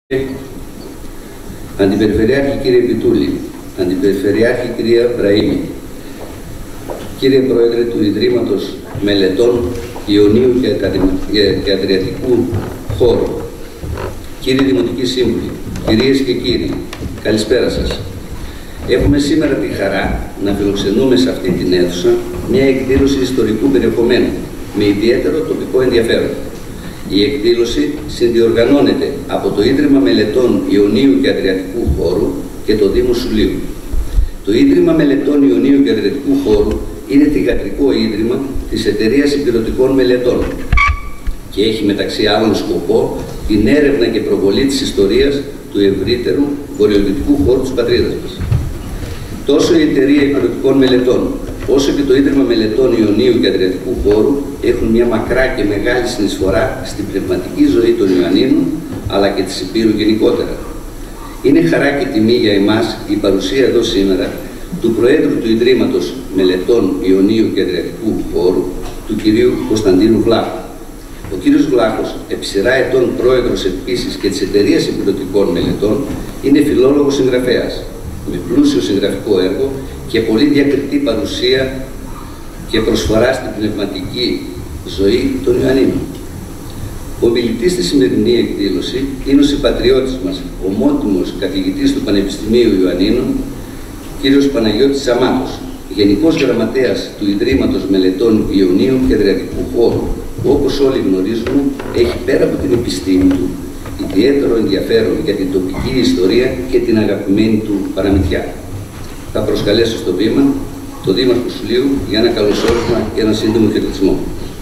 Αντιπεριφερειάρχη κύριε Πιτούλη, Αντιπεριφερειάρχη κυρία Μπραήμη, κύριε Πρόεδρε του Ιδρύματος Μελετών Ιωνίου και Αδριατικού Χώρου, κύριοι Δημοτικοί Σύμβουλοι, κυρίες και κύριοι, καλησπέρα σας. Έχουμε σήμερα τη χαρά να φιλοξενούμε σε αυτή την αίθουσα μια εκδήλωση ιστορικού περιεχομένου με ιδιαίτερο τοπικό ενδιαφέρον. Η εκδήλωση συνδιοργανώνεται από το Ίδρυμα Μελετών Ιωνίου και Αδριατικού Χώρου και το Δήμο Σουλίου. Το Ίδρυμα Μελετών Ιωνίου και Αδριατικού Χώρου είναι θυγατρικό ίδρυμα της Εταιρείας Ηπειρωτικών Μελετών και έχει μεταξύ άλλων σκοπό την έρευνα και προβολή της ιστορίας του ευρύτερου βορειοδυτικού χώρου της πατρίδας μας. Τόσο η Εταιρεία Ηπειρωτικών Μελετών όσο και το Ίδρυμα Μελετών Ιωνίου και Αδριατικού Χώρου έχουν μια μακρά και μεγάλη συνεισφορά στην πνευματική ζωή των Ιωαννίνων αλλά και της Υπήρου γενικότερα. Είναι χαρά και τιμή για εμάς η παρουσία εδώ σήμερα του Προέδρου του Ιδρύματος Μελετών Ιωνίου και Αδριατικού Χώρου, του κυρίου Κωνσταντίνου Βλάχου. Ο κύριος Βλάχος, επί σειρά ετών πρόεδρος επίσης και της Εταιρείας Ηπειρωτικών Μελετών, είναι φιλόλογος συγγραφέας, με πλούσιο συγγραφικό έργο και πολύ διακριτή παρουσία και προσφορά στην πνευματική ζωή των Ιωαννίνων. Ο μιλητής στη σημερινή εκδήλωση είναι ο συμπατριώτης μας, ομότιμος καθηγητής του Πανεπιστημίου Ιωαννίνων, κύριος Παναγιώτης Σαμάτος, Γενικός Γραμματέας του Ιδρύματος Μελετών Ιωνίου και Αδριατικού Χώρου, που όπως όλοι γνωρίζουμε έχει πέρα από την επιστήμη του ιδιαίτερο ενδιαφέρον για την τοπική ιστορία και την αγαπημένη του παραμυθιά. Θα προσκαλέσω στο βήμα τον Δήμαρχο Σουλίου για ένα καλωσόρισμα και ένα σύντομο χαιρετισμό.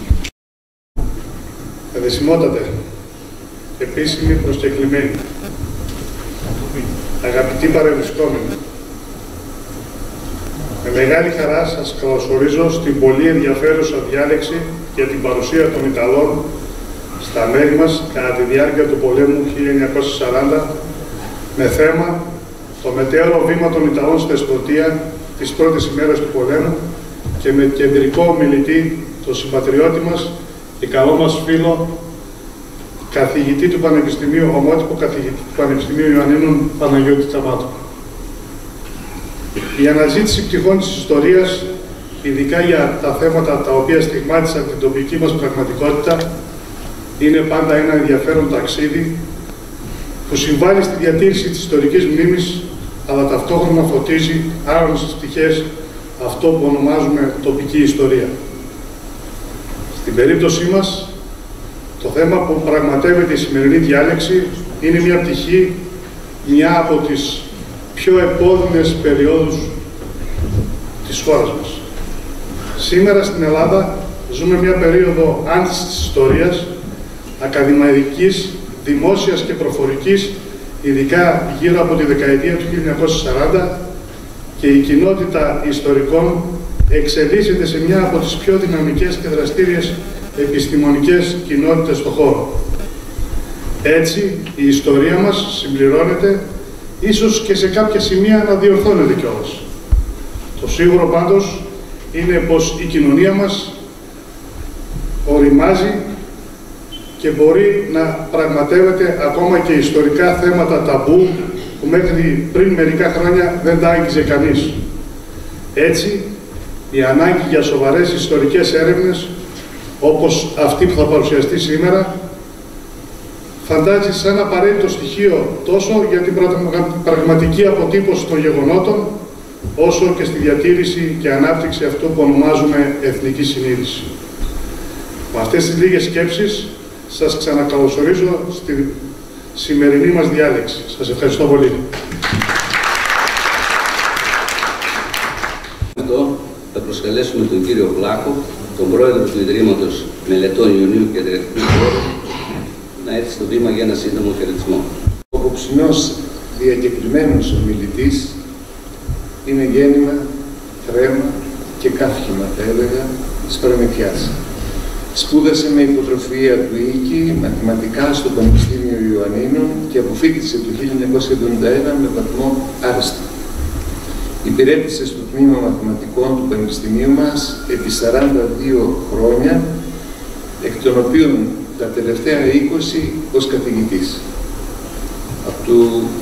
Εδεσιμότατε, επίσημοι προσκεκλημένοι, αγαπητοί παρευρισκόμενοι, με μεγάλη χαρά σας καλωσορίζω στην πολύ ενδιαφέρουσα διάλεξη για την παρουσία των Ιταλών στα μέρη μας κατά τη διάρκεια του πολέμου 1940 με θέμα το μετέωρο βήμα των Ιταλών στη Δεσποτεία τις πρώτες ημέρες του πολέμου και με κεντρικό ομιλητή τον συμπατριώτη μας και καλό μας φίλο καθηγητή του Πανεπιστημίου, ομότυπο καθηγητή του Πανεπιστημίου Ιωαννίνων Παναγιώτη Τσαμάτου. Η αναζήτηση πτυχών της ιστορίας, ειδικά για τα θέματα τα οποία στιγμάτισαν την τοπική μας πραγματικότητα, είναι πάντα ένα ενδιαφέρον ταξίδι που συμβάλλει στη διατήρηση της ιστορικής μνήμης, αλλά ταυτόχρονα φωτίζει άγνωστες πτυχές αυτό που ονομάζουμε τοπική ιστορία. Στην περίπτωσή μας, το θέμα που πραγματεύεται η σημερινή διάλεξη είναι μια πτυχή, μια από τις πιο επώδυνες περιόδους της χώρας μας. Σήμερα στην Ελλάδα ζούμε μια περίοδο άνθησης της ιστορίας, ακαδημαϊκής, δημόσιας και προφορικής, ειδικά γύρω από τη δεκαετία του 1940, και η κοινότητα ιστορικών εξελίσσεται σε μια από τις πιο δυναμικές και δραστήριες επιστημονικές κοινότητες στον χώρο. Έτσι, η ιστορία μας συμπληρώνεται, ίσως και σε κάποια σημεία να διορθώνεται κιόλας. Το σίγουρο πάντως είναι πως η κοινωνία μας οριμάζει και μπορεί να πραγματεύεται ακόμα και ιστορικά θέματα ταμπού που μέχρι πριν μερικά χρόνια δεν τα άγγιζε κανείς. Έτσι, η ανάγκη για σοβαρές ιστορικές έρευνες, όπως αυτή που θα παρουσιαστεί σήμερα, φαντάζει σαν απαραίτητο στοιχείο τόσο για την πραγματική αποτύπωση των γεγονότων, όσο και στη διατήρηση και ανάπτυξη αυτού που ονομάζουμε εθνική συνείδηση. Με αυτές τις λίγες σκέψεις, σας ξανακαλωσορίζω στη σημερινή μας διάλεξη. Σας ευχαριστώ πολύ. Αυτό θα προσκαλέσουμε τον κύριο Βλάχο, τον πρόεδρο του Ιδρύματος Μελετών Ιωνίου και Αδριατικού Χώρου, να έρθει στο βήμα για ένα σύντομο χαιρετισμό. Ο απόψινός διακεκριμένος ομιλητής είναι γέννημα, θρέμα και καύχημα, θα έλεγα, της παραμυθιάς. Σπούδασε με υποτροφία του Ίκη μαθηματικά στο Πανεπιστήμιο Ιωαννίνων και αποφοίτησε το 1971 με βαθμό άριστα. Υπηρέτησε στο τμήμα μαθηματικών του Πανεπιστημίου μας επί 42 χρόνια, εκ των οποίων τα τελευταία 20 ως καθηγητής. Από το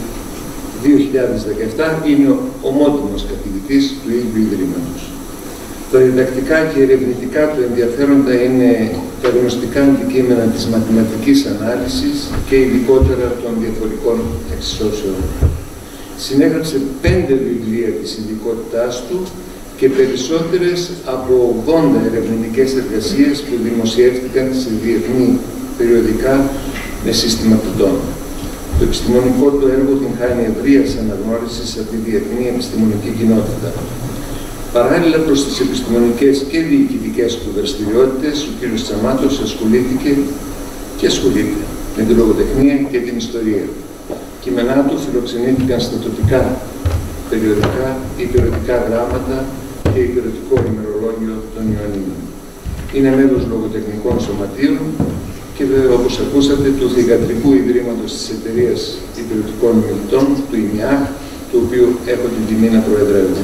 2017 είναι ο ομότιμος καθηγητής του ίδιου Ιδρύματος. Τα διδακτικά και ερευνητικά του ενδιαφέροντα είναι τα γνωστικά αντικείμενα της μαθηματικής ανάλυσης και ειδικότερα των διαφορικών εξισώσεων. Συνέγραψε 5 βιβλία της ειδικότητάς του και περισσότερες από 80 ερευνητικές εργασίες που δημοσιεύτηκαν σε διεθνή περιοδικά με σύστημα κουτών. Το επιστημονικό του έργο την χάνει ευρείας αναγνώρισης από τη διεθνή επιστημονική κοινότητα. Παράλληλα προς τις επιστημονικές και διοικητικές του δραστηριότητες, ο κ. Τσαμάτος ασχολήθηκε και ασχολείται με τη λογοτεχνία και την ιστορία. Κείμενά του φιλοξενήθηκαν στα τοπικά περιοδικά, υπηρετικά γράμματα και υπηρετικό ημερολόγιο των Ιωαννίνων. Είναι μέλος λογοτεχνικών σωματείων και βέβαια, όπως ακούσατε, του Θυγατρικού Ιδρύματος της Εταιρείας Υπηρετικών Μιλητών, του ΙΜΙΑΧ, του οποίου έχω την τιμή να προεδρεύω.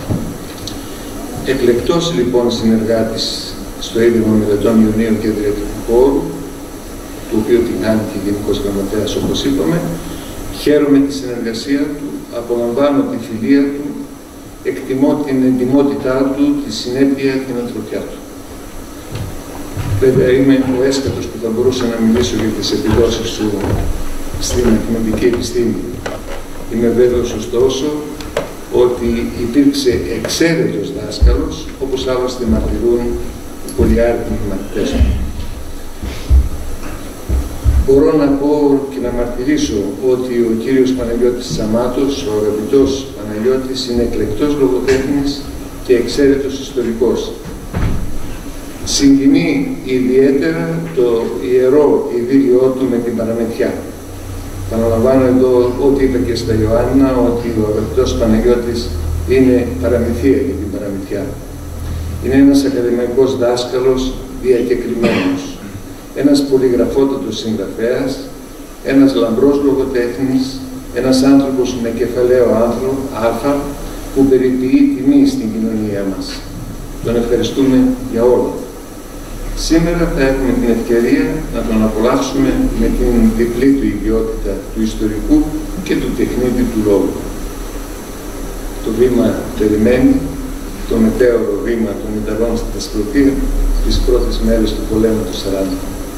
Εκλεκτός λοιπόν συνεργάτης στο Ίδρυμα Μελετών Ιωνίου και Αδριατικού Χώρου, του οποίου την κάνει και Γενικός Γραμματέας, όπως είπαμε, χαίρομαι τη συνεργασία του, απολαμβάνω τη φιλία του, εκτιμώ την εντιμότητά του, τη συνέπεια, την ανθρωπιά του. Βέβαια, είμαι ο έσκατος που θα μπορούσα να μιλήσω για τις επιδόσεις του στην μαθηματική επιστήμη. Είμαι βέβαιος ωστόσο ότι υπήρξε εξαίρετος δάσκαλος, όπως άλλωστε μαρτυρούν οι πολυάριθμοι μαθητές μου. Μπορώ να πω και να μαρτυρήσω ότι ο κύριος Παναγιώτης Τσαμάτος, ο αγαπητός Παναγιώτης, είναι εκλεκτός λογοτέχνης και εξαίρετος ιστορικός. Συγκινεί ιδιαίτερα το ιερό ειδήλιό του με την παραμεθιά. Παναλαμβάνω εδώ ό,τι είπα και στα Ιωάννα, ότι ο αγαπητός Παναγιώτης είναι παραμυθία για την παραμυθιά. Είναι ένας ακαδημαϊκός δάσκαλος διακεκριμένος, ένας πολυγραφότατος συγγραφέας, ένας λαμπρός λογοτέχνης, ένας άνθρωπος με κεφαλαίο α, που περιποιεί τιμή στην κοινωνία μας. Τον ευχαριστούμε για όλα. Σήμερα θα έχουμε την ευκαιρία να τον απολαύσουμε με την διπλή του ιδιότητα του ιστορικού και του τεχνίτη του λόγου. Το βήμα περιμένει, το μετέωρο βήμα των Ιταλών στη Δεσποτεία, τις πρώτες μέρες του πολέμου του 40.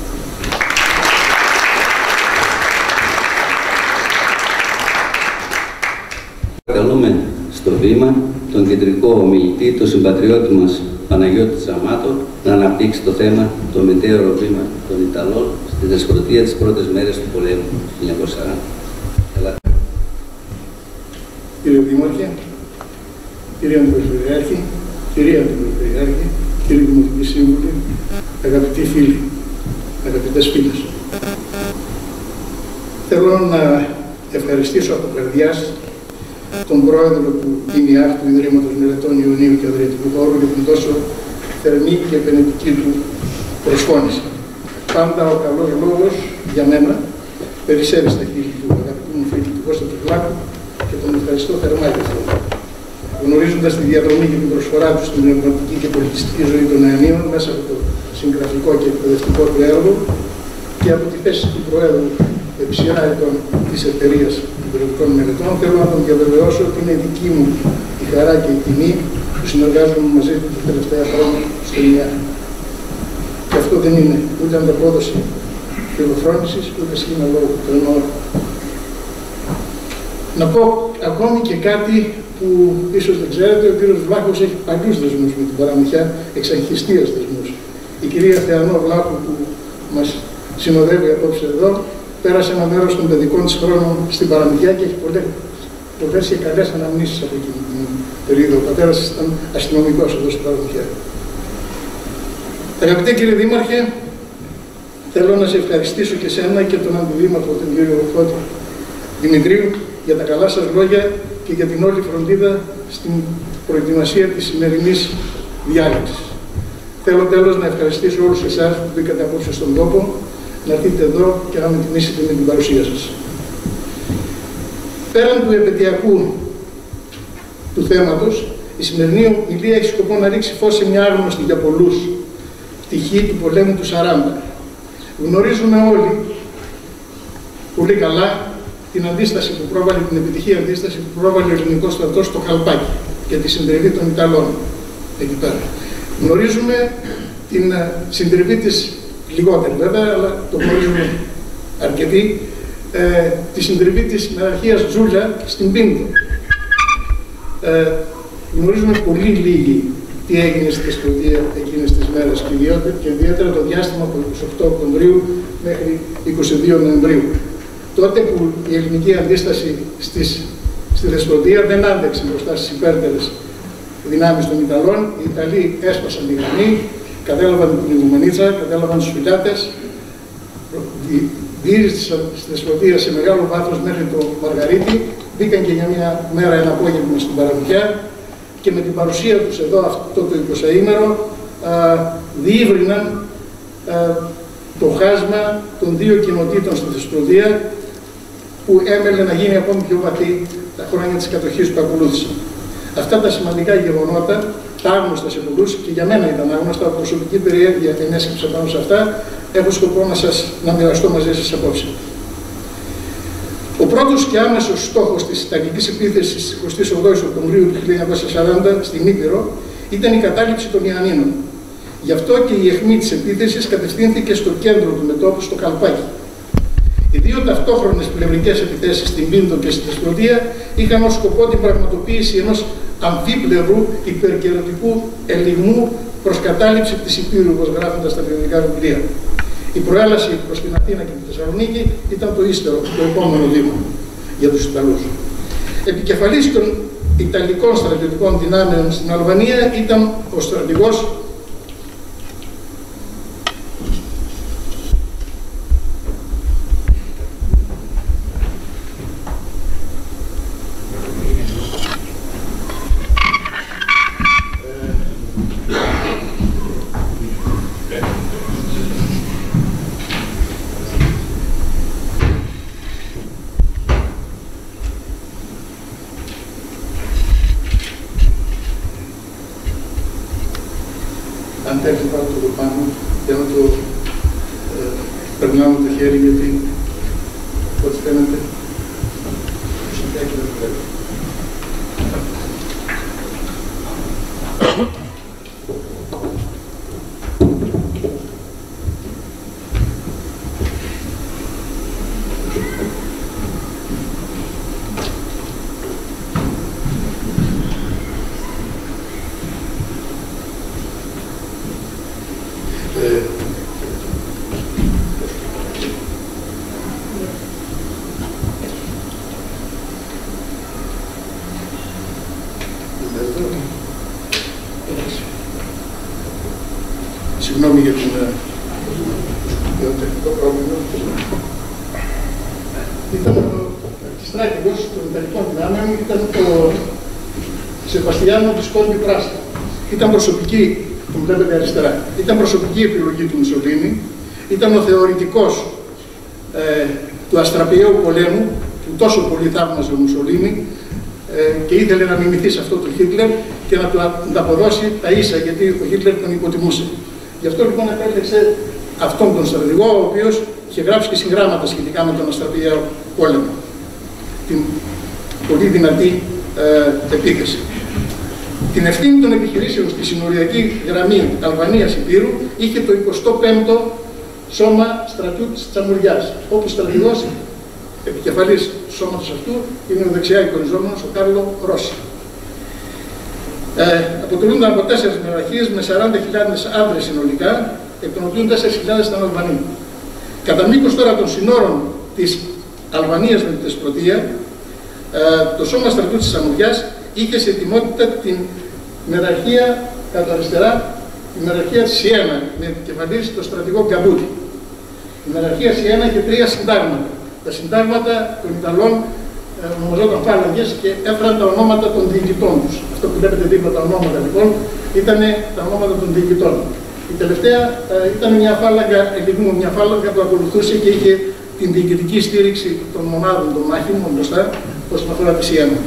Καλούμε στο βήμα τον κεντρικό ομιλητή, τον συμπατριώτη μας Παναγιώτη Τσαμάτο, να αναπτύξει το θέμα το μετέωρο βήμα των Ιταλών στη Δεσποτεία τις πρώτες μέρες του πολέμου του 1940. Κύριε Δήμαρχε, κύριε Αντιπεριφερειάρχη, κυρία Αντιπεριφερειάρχη, κύριε Δημοτική Σύμβουλοι, αγαπητοί φίλοι, αγαπητές φίλες. Θέλω να ευχαριστήσω από καρδιάς τον πρόεδρο του ΙΜΙΑΧ, του Ιδρύματος Μελετών Ιωνίου και Αδριατικού Χώρου, για την τόσο θερμή και επενετική του προσφώνηση. Πάντα ο καλός λόγος για μένα περισσεύει στα χείλη του αγαπητού μου φίλου του Κώστα του Βλάκου και τον ευχαριστώ θερμά για αυτό. Γνωρίζοντας τη διαδρομή και την προσφορά του στην πνευματική και πολιτιστική ζωή των Ιωνίων μέσα από το συγγραφικό και εκπαιδευτικό του έργο και από τη θέση του Προέδρου επί σειρά ετών της Εταιρείας Υπηρετικών Μελετών, θέλω να τον διαβεβαιώσω ότι είναι δική μου η χαρά και η τιμή που συνεργάζομαι μαζί του τα τελευταία χρόνια στο ΙΜΙΑΧ. Και αυτό δεν είναι ούτε ανταπόδοση φιλοφρόνησης, ούτε σχήμα λόγου. Το εννοώ. Να πω ακόμη και κάτι που ίσως δεν ξέρετε, ο κύριος Βλάχος έχει παλιούς δεσμούς με την παραμυθιά, εξαρχιστίας δεσμούς. Η κυρία Θεανό Βλάχου που μας συνοδεύει απόψε εδώ, πέρασε ένα μέρος των παιδικών της χρόνων στην παραμυθιά και έχει πολλές και καλές αναμνήσεις από εκείνη την περίοδο. Ο πατέρας ήταν αστυνομικός εδώ στην παραμυθιά. Αγαπητέ κύριε Δήμαρχε, θέλω να σε ευχαριστήσω και σένα και τον Αντιδήμαρχο, τον κύριο Φώτη Δημητρίου, για τα καλά σας λόγια και για την όλη φροντίδα στην προετοιμασία της σημερινής διάλεξης. Θέλω τέλος να ευχαριστήσω όλους εσάς που μπήκατε απόψε στον τόπο, να έρθετε εδώ και να με τιμήσετε με την παρουσία σας. Πέραν του επαιτειακού του θέματος, η σημερινή ομιλία έχει σκοπό να ρίξει φως σε μια άγνωστη για πολλούς πτυχή του πολέμου του 40. Γνωρίζουμε όλοι πολύ καλά την αντίσταση που πρόβαλε, την επιτυχή αντίσταση που πρόβαλε ο ελληνικός στρατός στο Καλπάκι και τη συντριβή των Ιταλών εκεί πέρα. Γνωρίζουμε την συντριβή της, λιγότερη βέβαια, αλλά το γνωρίζουμε αρκετοί, τη συντριβή της μεραρχίας Τζούλια στην Πίνδο. Γνωρίζουμε πολύ λίγοι τι έγινε στη Δεσποτεία εκείνες τις μέρες και ιδιαίτερα το διάστημα από 28 Οκτωβρίου μέχρι 22 Νοεμβρίου. Τότε που η ελληνική αντίσταση στη Δεσποτεία δεν άντεξε μπροστά στις υπέρτερες δυνάμεις των Ιταλών, οι Ιταλοί έσπασαν τη γραμμή, κατέλαβαν την Ιγουμενίτσα, κατέλαβαν τους φυλάτες, διήρησαν στη Δεσποτεία σε μεγάλο βάθος μέχρι το Μαργαρίτη, μπήκαν και για μια μέρα ένα απόγευμα στην Παραδοχιά και με την παρουσία τους εδώ αυτό το 20ήμερο διήβριναν το χάσμα των δύο κοινοτήτων στη Δεσποτεία που έμελε να γίνει ακόμη πιο βαθύ τα χρόνια της κατοχής που ακολούθησαν. Αυτά τα σημαντικά γεγονότα, τα άγνωστα σε πολλούς και για μένα ήταν άγνωστα, προσωπική περιέργεια ενέσκυψα πάνω σε αυτά, έχω σκοπό να μοιραστώ μαζί σας απόψε. Ο πρώτος και άμεσος στόχος της Ιταλικής επίθεσης στις 28 Οκτωβρίου του 1940 στην Ήπειρο ήταν η κατάληψη των Ιαννίνων. Γι' αυτό και η αιχμή της επίθεσης κατευθύνθηκε στο κέντρο του μετώπου, στο Καλπάκι. Οι δύο ταυτόχρονες πλευρικές επιθέσεις στην Πίνδο και στη Δεσποτεία είχαν ως σκοπό την πραγματοποίηση ενός αμφίπλευρου υπερκαιρωτικού ελιγμού προς κατάληψη της Υπήρου, όπως γράφοντας στα περιοδικά βιβλία. Η προέλαση προς την Αθήνα και τη Θεσσαλονίκη ήταν το ύστερο, το επόμενο βήμα για τους Ιταλούς. Επικεφαλής των Ιταλικών στρατιωτικών δυνάμεων στην Αλβανία ήταν ο στρατηγός αν θέλετε πάρω το πάνω για να το περνάμε το χέρι, γιατί ό,τι φαίνεται δεν το Συγγνώμη για το τεχνικό πρόβλημα. Ήταν ο στράτηγος των Ιταλικών δυνάμεων, ήταν ο Σεβαστιάνο Βισκόντι Πράστα. Ήταν προσωπική, που βλέπετε αριστερά, ήταν προσωπική επιλογή του Μουσολίνη, ήταν ο θεωρητικός του αστραπιαίου πολέμου, που τόσο πολύ θαύμαζε ο Μουσολίνη και ήθελε να μιμηθεί σε αυτό το Χίτλερ και να του ανταποδώσει τα ίσα, γιατί ο Χίτλερ τον υποτιμούσε. Γι' αυτό λοιπόν επέλεξε αυτόν τον στρατηγό, ο οποίος είχε γράψει και συγγράμματα σχετικά με τον αστραπιαίο πόλεμο. Την πολύ δυνατή επίθεση. Την ευθύνη των επιχειρήσεων στη συνοριακή γραμμή Αλβανίας-Υπήρου είχε το 25ο Σώμα Στρατού της Τσαμουριάς, όπου στρατηγός επικεφαλής του σώματος αυτού είναι ο δεξιά εικονιζόμενος ο Κάρλο Ρώση. Αποτελούνταν από 4 μεραρχίες με 40.000 άντρες συνολικά, εκ των οποίων 4.000 ήταν Αλβανοί. Κατά μήκος τώρα των συνόρων της Αλβανίας με τη Δεσποτεία, το Σώμα Στρατού της Τσαμουριάς είχε σε ετοιμότητα την μεραρχία, κάτω αριστερά, τη μεραρχία Σιένα, με επικεφαλής τον στρατηγό Γκαμπούτη. Η μεραρχία Σιένα είχε 3 συντάγματα. Τα συντάγματα των Ιταλών ονομαζόταν φάλαγγες και έφεραν τα ονόματα των διοικητών τους. Αυτό που βλέπετε δίπλα τα ονόματα λοιπόν ήταν τα ονόματα των διοικητών. Η τελευταία ήταν μια φάλαγγα ελιγμού, μια φάλαγγα που ακολουθούσε και είχε την διοικητική στήριξη των μονάδων των μάχημων μπροστά, όσον αφορά τη Σιένα.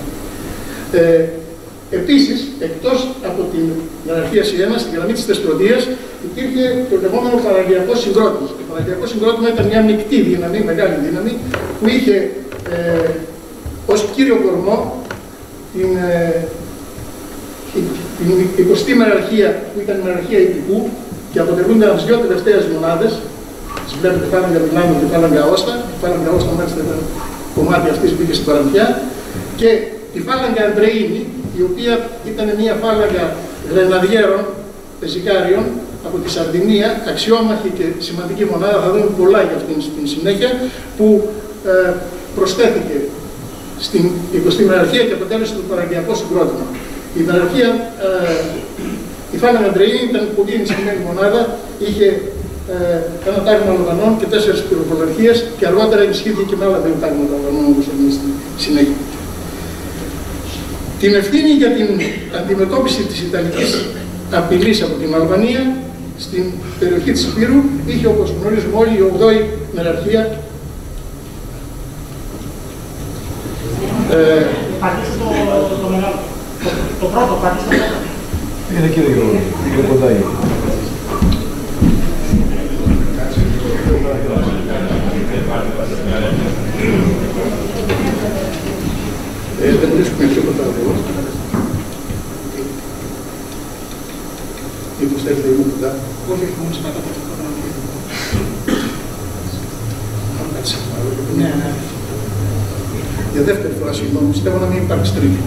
Επίσης, εκτός από την μεραρχία Σιένα, στην γραμμή της Δεσποτείας υπήρχε το λεγόμενο παραλιακό συγκρότημα. Το παραλιακό συγκρότημα ήταν μια μεικτή δύναμη, μεγάλη δύναμη, που είχε ως κύριο κορμό την 20η μεραρχία, που ήταν η μεραρχία Ιττικού και αποτελούνται από τις δύο τελευταίες μονάδες. Τις βλέπετε φάλαγγα Μιλάνο και φάλαγγα Όστα. Η φάλαγγα Όστα μάλιστα ήταν κομμάτι αυτής που πήγε στην Παραμφιά. Και τη φάλαγγα Αντρεΐνη, η οποία ήταν μια φάλαγγα γρεναδιέρων, πεζικάριων, από τη Σαρδινία, αξιόμαχη και σημαντική μονάδα, θα δούμε πολλά για αυτήν στην συνέχεια, που προσθέθηκε στην 20η μεραρχία και αποτέλεσε το παραγγελιακό συγκρότημα. Η μεραρχία, η φάλαγγα Αντρεΐνη ήταν πολύ ενισχυμένη μονάδα, είχε ένα τάγμα Αλβανών και 4 πυροπολαρχίες και αργότερα ενισχύθηκε και με άλλα 2 τάγματα Αλβανών, όπως θα δούμε στη συνέχεια. Την ευθύνη για την αντιμετώπιση της Ιταλικής απειλής από την Αλβανία στην περιοχή της Υπήρου είχε, όπως γνωρίζουμε όλοι, η 8η μεραρχία. Πατήστε το μεγάλο. Το πρώτο, πατήστε το πρώτο. Είναι κύριε Γιώργο, είναι κοντά είναι. Δεν βρίσκουμε πιο κοντά εδώ. Μήπως θέλετε λίγο κοντά. Όχι, μόνο σε κάτω από το πρόγραμμα. Ναι, ναι. Για δεύτερη φορά, συγγνώμη, πιστεύω να μην υπάρξει τρίτη.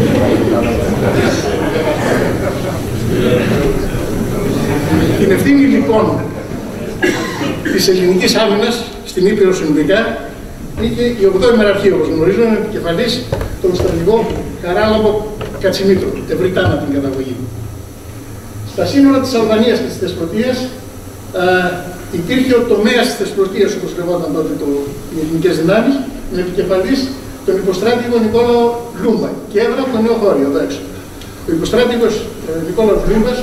Την ευθύνη λοιπόν της ελληνικής άμυνας στην Ήπειρο συνολικά είχε η 8η μεραρχία, όπως γνωρίζουμε, με επικεφαλής τον στρατηγό Χαράλαμπο Κατσιμήτρο, Ευρυτάνα την καταγωγή. Στα σύνορα της Αλβανίας και της Θεσπρωτείας υπήρχε ο τομέας της Θεσπρωτείας, όπως λεγόταν τότε οι ελληνικές δυνάμεις, με επικεφαλής τον υποστράτηγο Νικόλαο Λούμπα και έδρα από το Νέο Χώριο εδώ έξω. Ο υποστράτηγος Νικόλαος Λούμπας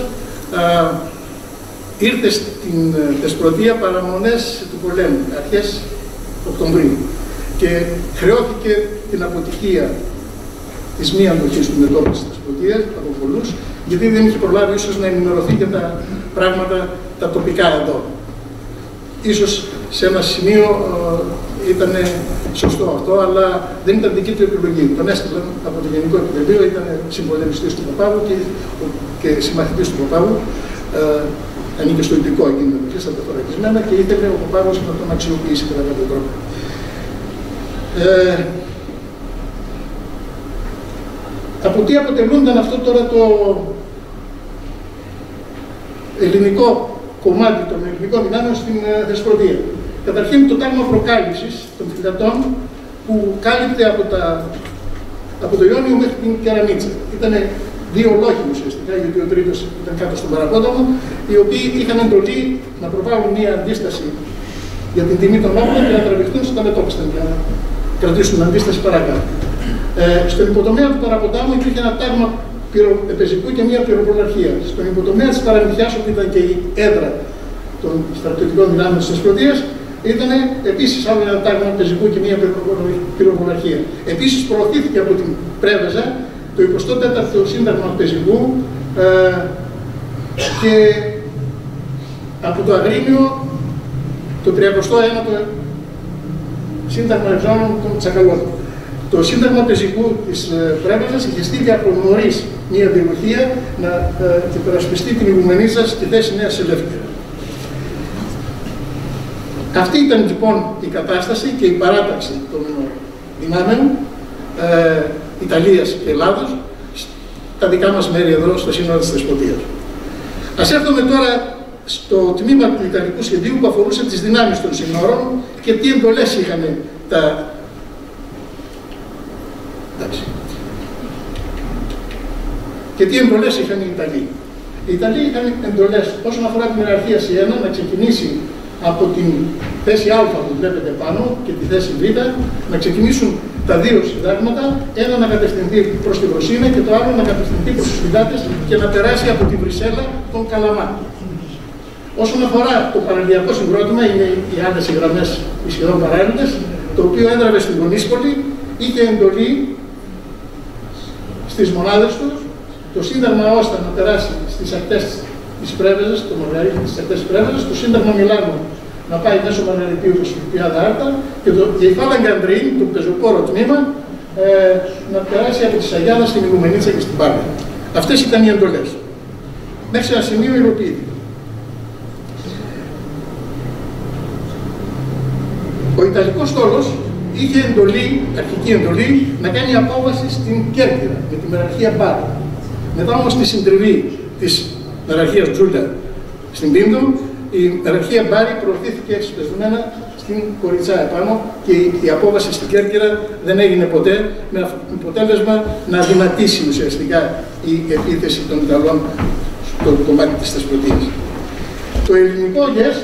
ήρθε στην Θεσπρωτεία παραμονές του πολέμου, αρχές Οκτωβρίου, και χρεώθηκε την αποτυχία της μη αντοχής του μετώπισης της Θεσπρωτείας από πολλούς, γιατί δεν είχε προλάβει ίσως να ενημερωθεί για τα πράγματα τα τοπικά εδώ. Ίσως σε ένα σημείο ήταν σωστό αυτό, αλλά δεν ήταν δική του επιλογή. Τον έστειλαν από το Γενικό Επιτελείο, ήταν συμπολεμιστής του Παπάγου και συμμαθητής του Παπάγου. Ανήκε στο Ιττικό εκείνη στα τεθωρακισμένα και ήθελε ο Παπάγος να τον αξιοποιήσει κατά κάποιο τρόπο. Από τι αποτελούνταν αυτό τώρα το ελληνικό κομμάτι των ελληνικών δυνάμεων στην Θεσπρωτεία? Καταρχήν το τάγμα προκάλυψης των φυλατών που κάλυπτε από το Ιόνιο μέχρι την Κεραμίτσα. Ήτανε 2 λόγοι ουσιαστικά, γιατί ο τρίτος ήταν κάτω στον Παραπόταμο, οι οποίοι είχαν εντολή να προβάλλουν μια αντίσταση για την τιμή των όπλων και να τραβηχτούν στα μετώπιστα για να κρατήσουν αντίσταση παρακάτω. Στον υποτομέα του Παραποτάμου υπήρχε ένα τάγμα πεζικού και μια πυροπολαρχία. Στον υποτομέα της Παραμυθιάς, όπου ήταν και η έδρα των στρατιωτικών δυνάμεων της Θεσπρωτείας, ήταν επίσης άλλο ένα τάγμα πεζικού και μια πυροπολαρχία. Επίσης προωθήθηκε από την Πρέβεζα το 24ο Σύνταγμα Πεζικού και από το Αγρίνιο το 31ο Σύνταγμα Ευζώνων των Τσακαλών. Το Σύνταγμα Πεζικού της Πρέβεζας είχε στείλει από νωρίς μια δημοχία να υπερασπιστεί την ηγουμενίτσα στη θέση Νέας Σελεύκη. Αυτή ήταν λοιπόν η κατάσταση και η παράταξη των δυνάμεων Ιταλίας και Ελλάδος στα δικά μας μέρη εδώ στο σύνορο της Θεσπρωτείας. Ας έρθουμε τώρα στο τμήμα του Ιταλικού σχεδίου που αφορούσε τις δυνάμεις των σύνορων και τι εντολές είχαν τα... Και τι εντολές είχαν οι Ιταλοί. Οι Ιταλοί είχαν εντολές όσον αφορά την ιεραρχία Σιένα να ξεκινήσει από την θέση Α που βλέπετε πάνω και τη θέση Β, να ξεκινήσουν τα 2 συντάγματα, ένα να κατευθυνθεί προς τη Βροσίνα και το άλλο να κατευθυνθεί προς τους Φυντάτες και να περάσει από τη Βρυσέλα τον Καλαμά. Όσον αφορά το παραλιακό συγκρότημα, είναι οι άλλες γραμμές σχεδόν παράλληλες, το οποίο έδραβε στην Κονίσπολη, είχε εντολή στις μονάδες του το Σύνταγμα Όστα να περάσει στις ακτές της Πρέβεζας, το Μαργαρίτη στις ακτές της Πρέβεζας, το Σύνταγμα Μιλάνου να πάει μέσω Μαναριτίου προς την Πιάδα Άρτα και η φάλαγγα Ανδρεήν, το πεζοπόρο τμήμα, να περάσει από τη Σαγιάδα στην Ιγουμενίτσα και στην Πάρκα. Αυτές ήταν οι εντολές. Μέχρι σε ένα σημείο υλοποιήθηκε. Ο Ιταλικός στόλος είχε αρχική εντολή, να κάνει απόβαση στην Κέρκυρα με τη μεραρχία Μπάρι. Μετά όμως τη συντριβή της μεραρχίας Τζούλια στην Πίντο, η μεραρχία Μπάρι προωθήθηκε εξυπηρετημένα στην Κοριτσά επάνω και η απόβαση στην Κέρκυρα δεν έγινε ποτέ, με αποτέλεσμα να δυνατήσει ουσιαστικά η επίθεση των Ιταλών στο κομμάτι της Θεσπρωτείας. Το ελληνικό ΓΕΣ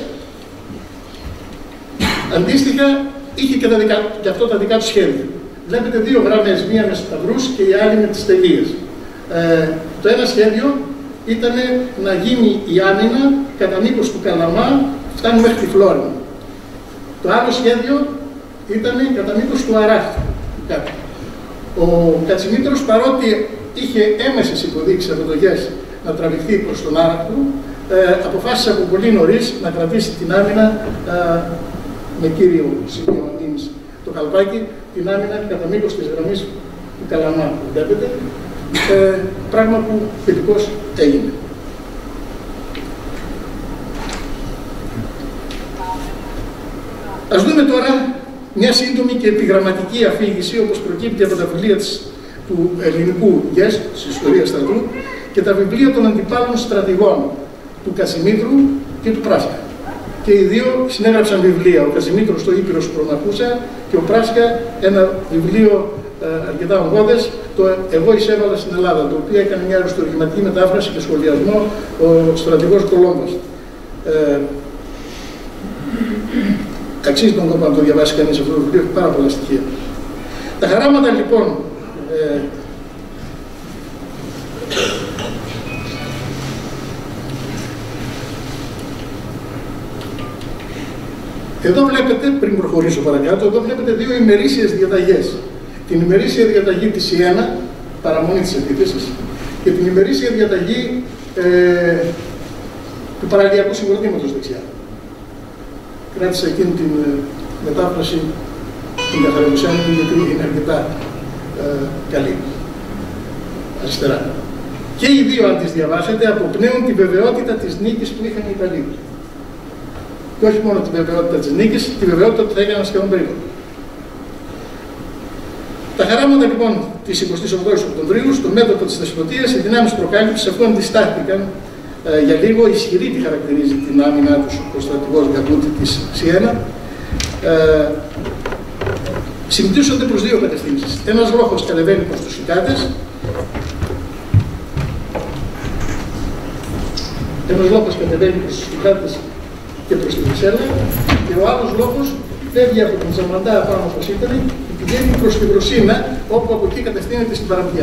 αντίστοιχα είχε και αυτό τα δικά του σχέδια. Βλέπετε δύο γραμμές, μία με σταυρούς και η άλλη με τις τελείες. Το ένα σχέδιο ήταν να γίνει η άμυνα κατά μήκος του Καλαμά, φτάνει μέχρι τη Φλόρινα. Το άλλο σχέδιο ήταν κατά μήκος του Αράχτη. Ο Κατσιμήτρος, παρότι είχε έμεσες υποδείξεις από το ΓΕΣ να τραβηχθεί προς τον Άρακτο, αποφάσισε από πολύ νωρίς να κρατήσει την άμυνα με κύριο σημείο αμήνης το Καλπάκι, την άμυνα κατά μήκος της γραμμής του Καλαμά, που βλέπετε, πράγμα που τελικώς έγινε. Ας δούμε τώρα μια σύντομη και επιγραμματική αφήγηση, όπως προκύπτει από τα βιβλία του ελληνικού ΓΕΣ, της ιστορίας στρατού, και τα βιβλία των αντιπάλων στρατηγών, του Κασιμήτρου και του Πράσκα. Και οι δύο συνέγραψαν βιβλία. Ο Κασιμήτρος το Ήπειρος Προναχούσα και ο Πράσκα ένα βιβλίο αρκετά ογκώδες, το «Εγώ εισέβαλα στην Ελλάδα», το οποίο έκανε μια αριστουργηματική μετάφραση και σχολιασμό ο στρατηγός Κολόμπος. Αξίζει τον κόπο να το διαβάσει κανείς αυτό το βιβλίο, έχει πάρα πολλά στοιχεία. Τα χαράματα λοιπόν εδώ βλέπετε, πριν προχωρήσω παρακάτω, εδώ βλέπετε δύο ημερήσιες διαταγές. Την ημερήσια διαταγή της Σιένα, παραμονή της επίθεσης, και την ημερήσια διαταγή του παραλιακού συγκροτήματος δεξιά. Κράτησα εκείνη την μετάφραση, την καθαριμουσιάνικη, γιατί είναι αρκετά καλή. Αριστερά. Και οι δύο, αν τις διαβάσετε, αποπνέουν τη βεβαιότητα της νίκης που είχαν οι Ιταλοί. Και όχι μόνο τη βεβαιότητα της νίκης, τη βεβαιότητα ότι θα έκαναν σχεδόν περίπου. Τα χαράματα λοιπόν της 28ης Οκτωβρίου, στο μέτωπο της Θεσπρωτείας, οι δυνάμεις προκάλυψης, αφού αντιστάχθηκαν για λίγο, ισχυρή τη χαρακτηρίζει την άμυνά τους ο στρατηγός Γκαμπούτη της Σιένα, συμπτύσσονται προς δύο κατευθύνσεις. Ένας λόγος κατεβαίνει προς τους Ικάτες, και προς τη Βρυσσέλα, και ο άλλος λόγος φεύγει από τον Ζαμαντά πάνω όπως ήταν και πηγαίνει προς τη Βρωσίνα, όπου από εκεί κατευθύνεται στην Παραμπιά.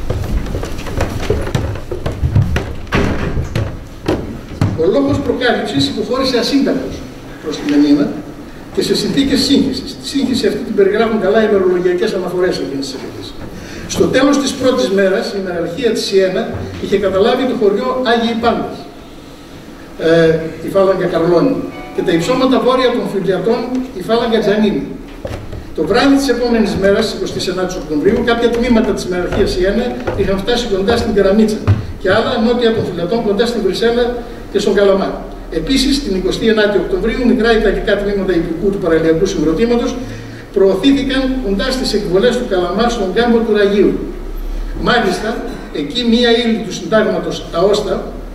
Ο λόγος προκάλυψης υποχώρησε ασύντακτος προς την Μενίνα και σε συνθήκες σύγχυσης. Τη σύγχυση αυτή την περιγράφουν καλά οι ημερολογιακές αναφορές εκείνης της εποχής. Στο τέλος της πρώτης μέρας, η μεραρχία της Σιένα είχε καταλάβει το χωριό Άγιοι Πάντες, η φάλαγγα Καρλώνη, και τα υψώματα βόρεια των Φιλιατών, η φάλαγγα Τζανίνη. Το βράδυ της επόμενης μέρας, 29 Οκτωβρίου, κάποια τμήματα της μεραρχίας Σιένα είχαν φτάσει κοντά στην Κεραμίτσα και άλλα νότια των Φιλιατών κοντά στην Βρυσσέλα και στον Καλαμά. Επίσης, την 29η Οκτωβρίου, μικρά ιταλικά τμήματα υπηκού του παραλιακού συγκροτήματος προωθήθηκαν κοντά στις εκβολές του Καλαμά στον κάμπο του Ραγίου. Μάλιστα, εκεί μία ύλη του συντάγματος Αώστα,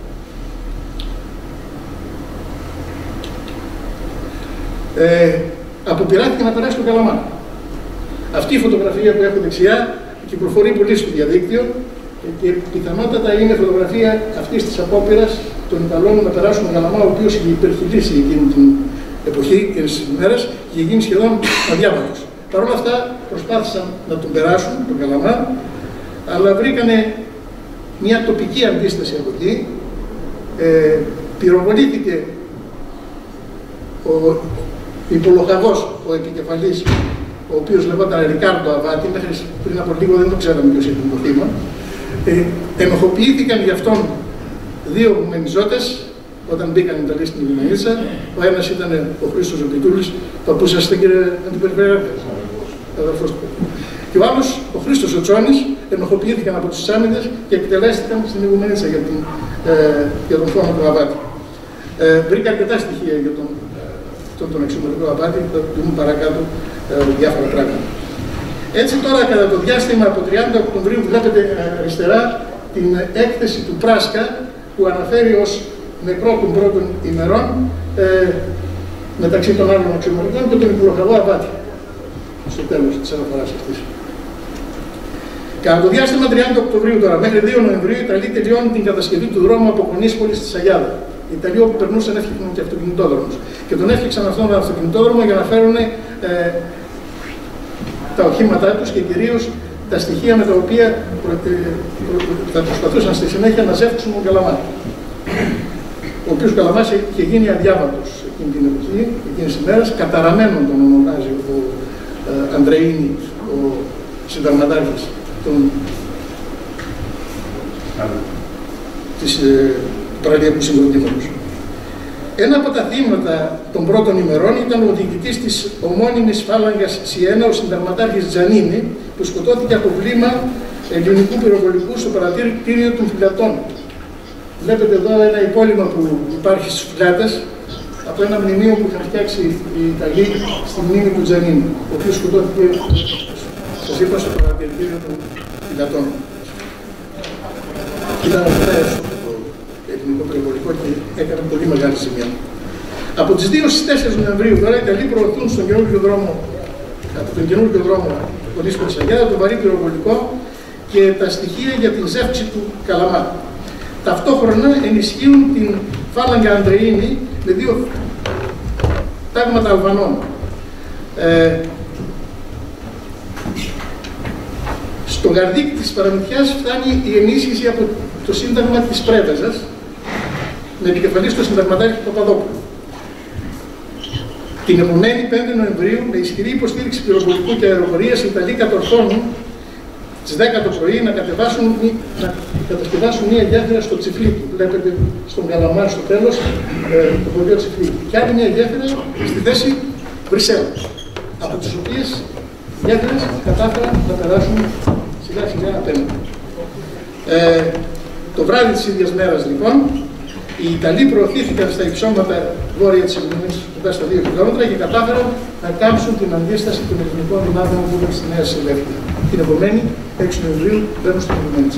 αποπειράθηκε να περάσει στο Καλαμά. Αυτή η φωτογραφία που έχω δεξιά κυκλοφορεί πολύ στο διαδίκτυο και πιθανότατα είναι φωτογραφία αυτής της απόπειρας των Ιταλών να περάσουν τον Καλαμά, ο οποίος είχε υπερχιλήσει εκείνη την εποχή και στις ημέρες και είχε γίνει σχεδόν αδιάβατος. Παρ' όλα αυτά προσπάθησαν να τον περάσουν τον Καλαμά, αλλά βρήκανε μια τοπική αντίσταση από εκεί. Πυροβολήθηκε ο υπολογαγός, ο επικεφαλής, ο οποίος λεγόταν Ρικάρντο Αβάτη, μέχρι πριν από λίγο δεν το ξέραμε ποιος ήταν το θύμα. Ενοχοποιήθηκαν γι' αυτόν δύο μενιζότες όταν μπήκαν οι Ιταλοί στην Ιγουμενίτσα. Ο ένας ήταν ο Χρήστος ο Πιτούλης, παππούς σας ήταν, κύριε Αντιπεριφερειάρχη, αδερφός του. Και ο άλλος, ο Χρήστος ο Τσόνης, ενοχοποιήθηκαν από τους Σάμιδες και εκτελέστηκαν στην Ιγουμενίτσα για τον φόνο του Αβάτη. Βρήκα αρκετά στοιχεία για τον αξιωματικό Αβάτη, θα δούμε παρακάτω διάφορα πράγματα. Έτσι τώρα, κατά το διάστημα από 30 Οκτωβρίου, βλέπετε αριστερά την έκθεση του Πράσκα που αναφέρει ως νεκρό των πρώτων ημερών μεταξύ των άλλων αξιωματικών και τον υπουργό Αβάτη στο τέλος της αναφοράς αυτής. Κατά το διάστημα 30 Οκτωβρίου τώρα μέχρι 2 Νοεμβρίου, οι Ιταλοί τελειώνουν την κατασκευή του δρόμου από Κονίσπολη στη Σαγιάδα. Οι Ιταλοί όπου περνούσαν έφτιαχναν και αυτοκινητόδρομους. Και τον έφτιαξαν αυτόν τον αυτοκινητόδρομο για να φέρουν τα οχήματά τους και κυρίως τα στοιχεία με τα οποία θα προσπαθούσαν στη συνέχεια να ζεύξουν τον Καλαμά. Ο οποίος Καλαμάς είχε γίνει αδιάβατος εκείνη την εποχή, εκείνες τις ημέρες, καταραμένον τον ονομάζει ο Αντρεΐνη, ο συνταγματάρχης της Παραλιακού Συγκροτήματος. Ένα από τα θύματα των πρώτων ημερών ήταν ο διοικητής της ομώνυμης φάλαγγας Σιένα, ο συνταγματάρχης Τζανίνη, που σκοτώθηκε από βλήμα ελληνικού πυροβολικού στο παρατηρητήριο των Φυλατών. Βλέπετε εδώ ένα υπόλοιμα που υπάρχει στους Φυλάτες από ένα μνημείο που είχαν φτιάξει οι Ιταλοί στη μνήμη του Τζανίνη, ο οποίος σκοτώθηκε, σας είπα, στο παρατηρητήριο των Φυλατών. Ήταν αρκετά εύστοχο το ελληνικό πυροβολικό και έκανε πολύ μεγάλη ζημιά. Από τις 2 στις 4 Νοεμβρίου τώρα οι Ιταλοί προωθούν στον καινούργιο δρόμο, από τον καινούργιο δρόμο Κονίσπολη Σαγιάδα, το βαρύ πυροβολικό και τα στοιχεία για την ζεύξη του Καλαμά. Ταυτόχρονα ενισχύουν την φάλαγγα Αντρεΐνη με 2 τάγματα Αλβανών. Στο γαρδίκι της παραμυθιάς φτάνει η ενίσχυση από το Σύνταγμα της Πρέβεζας με επικεφαλής του συνταγματάρχη Παπαδόπουλου. Την επομένη 5 Νοεμβρίου, με ισχυρή υποστήριξη πυροβολικού και αεροπορίας, οι Ιταλοί κατορθώνουν στις 10 το πρωί να κατασκευάσουν μία γέφυρα στο Τσιφλίκι. Βλέπετε στον Καλαμά στο τέλος το χωριό Τσιφλίκι. Και άλλη μία γέφυρα στη θέση Βρυσέλα, από τις οποίες γέφυρες κατάφεραν να περάσουν σιγά σιγά απέναντι. Το βράδυ της ίδιας μέρας λοιπόν, οι Ιταλοί προωθήθηκαν στα υψώματα βόρεια της Ιγουμενίτας κοντά στα 2 χιλιόμετρα και κατάφεραν να κάμψουν την αντίσταση των ελληνικών δυνάμεων που ήταν στη Νέα Σελεύκια. Την επομένη, 6 Νοεμβρίου, μπαίνουν στην Ιγουμενίτσα.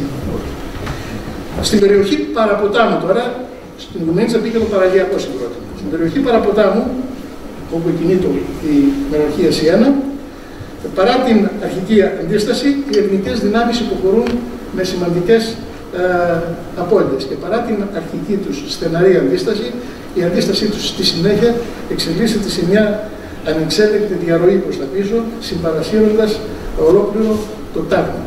Στην περιοχή Παραποτάμου τώρα, στην Ιγουμενίτσα πήγε το παραλιακό συγκρότημα. Στην περιοχή Παραποτάμου, όπου κινείται η μεραρχία Σιένα, παρά την αρχική αντίσταση, οι ελληνικές δυνάμεις υποχωρούν με σημαντικές απώλειες και παρά την αρχική τους στεναρή αντίσταση, η αντίστασή τους στη συνέχεια εξελίσσεται σε μια ανεξέλεκτη διαρροή προς τα πίσω, συμπαρασύροντας ολόκληρο το τάγμα.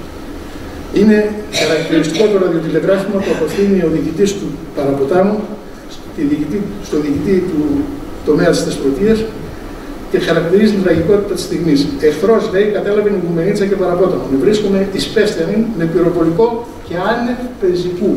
Είναι χαρακτηριστικό το ραδιοτηλεγράφημα που αποφθήνει ο διοικητής του Παραποτάμου στο διοικητή του τομέα της Θεσπρωτείας και χαρακτηρίζει την τραγικότητα της στιγμής. Εχθρός, λέει, κατέλαβε την Ιγουμενίτσα και Παραπόταμο. Βρίσκομαι εις πέστιανην με πυροβολικό και άνευ πεζικού.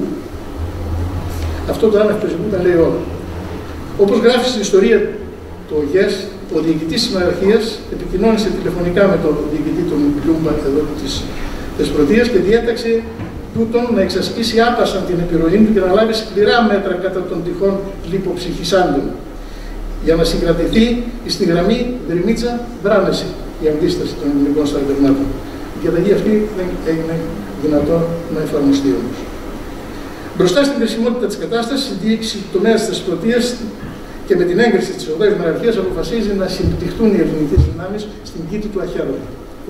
Αυτό το άνευ πεζικού τα λέει όλα. Όπως γράφει στην ιστορία το ΓΕΣ, ο διοικητής της Μαραρχίας επικοινώνησε τηλεφωνικά με τον διοικητή των Λούμπα εδώ της Θεσπρωτείας και διέταξε τούτον να εξασκήσει άπασαν την επιρροή του και να λάβει σκληρά μέτρα κατά των τυχών λιποψυχισάντων, για να συγκρατηθεί στη γραμμή Δρυμίτσα-Δράμεση η αντίσταση των ελληνικών στρατευμάτων. Η διαταγή αυτή δεν έγινε δυνατό να εφαρμοστεί όμως. Μπροστά στην κρισιμότητα της κατάστασης, η διοίκηση του τομέα της Θεσπρωτείας και με την έγκριση της 8ης Μεραρχίας αποφασίζει να συμπτυχτούν οι ελληνικές δυνάμεις στην κήτη του Αχέροντα.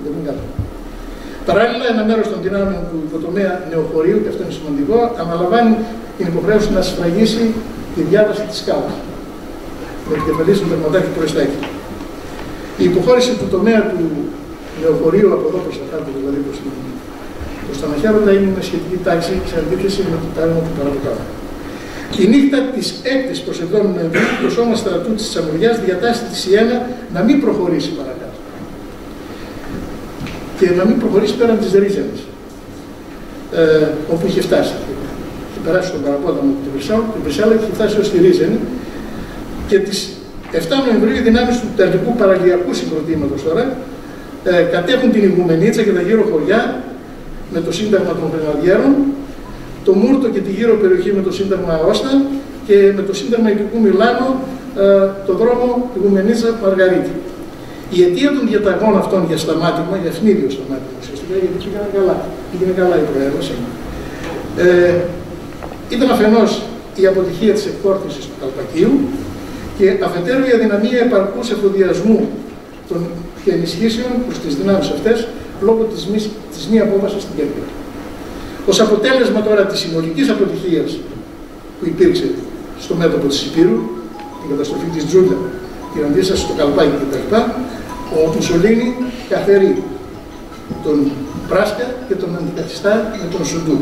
Παράλληλα, ένα μέρος των δυνάμεων του υποτομέα νεοχωρίου, και αυτό είναι σημαντικό, αναλαμβάνει την υποχρέωση να σφραγίσει τη διάβαση της σκάλας. Με επικεφαλής του τερματάρχη Προϊστάκη. Η υποχώρηση του τομέα του νεοχωρίου από εδώ προς τα κάτω, δηλαδή προς τα Αχέροντα, είναι με σχετική τάξη σε αντίθεση με το τάγμα του Παραποτάμου. Η νύχτα της 6ης προς 7 Νοεμβρίου, το σώμα στρατού της Τσαμουριάς διατάσσει τη Σιένα να μην προχωρήσει παρακάτω. Και να μην προχωρήσει πέραν της Ρίζανης, όπου είχε φτάσει. περάσει στον παραπόταμο του Βρυσάλα και έχει φτάσει ως τη Ρίζενη. Και τις 7 Νοεμβρίου οι δυνάμεις του Ιταλικού παραλιακού συγκροτήματος τώρα κατέχουν την Ιγουμενίτσα και τα γύρω χωριά με το Σύνταγμα των Γρεναδιέρων, το Μούρτο και τη γύρω περιοχή με το Σύνταγμα Αώστα και με το Σύνταγμα Ειδικού Μιλάνο το δρόμο Ιγουμενίτσα Μαργαρίτη. Η αιτία των διαταγών αυτών για σταμάτημα, για ευνίδιο σταμάτημα ουσιαστικά, γιατί πήγαινε καλά η προέλευση, ήταν αφενός η αποτυχία της εκφόρτησης του Καλπακίου και αφετέρου η αδυναμία επαρκούς εφοδιασμού και ενισχύσεων προς τις δυνάμεις αυτές λόγω της μη απόβασης στην Κέρκυρα. Ως αποτέλεσμα τώρα της συνολικής αποτυχίας που υπήρξε στο μέτωπο της Υπήρου, την καταστροφή της Τζούντα, την αντίσταση στο Καλπάκι κτλ., ο Μουσολίνη καθαρεί τον Πράσκα και τον αντικαθιστά με τον Σουντού.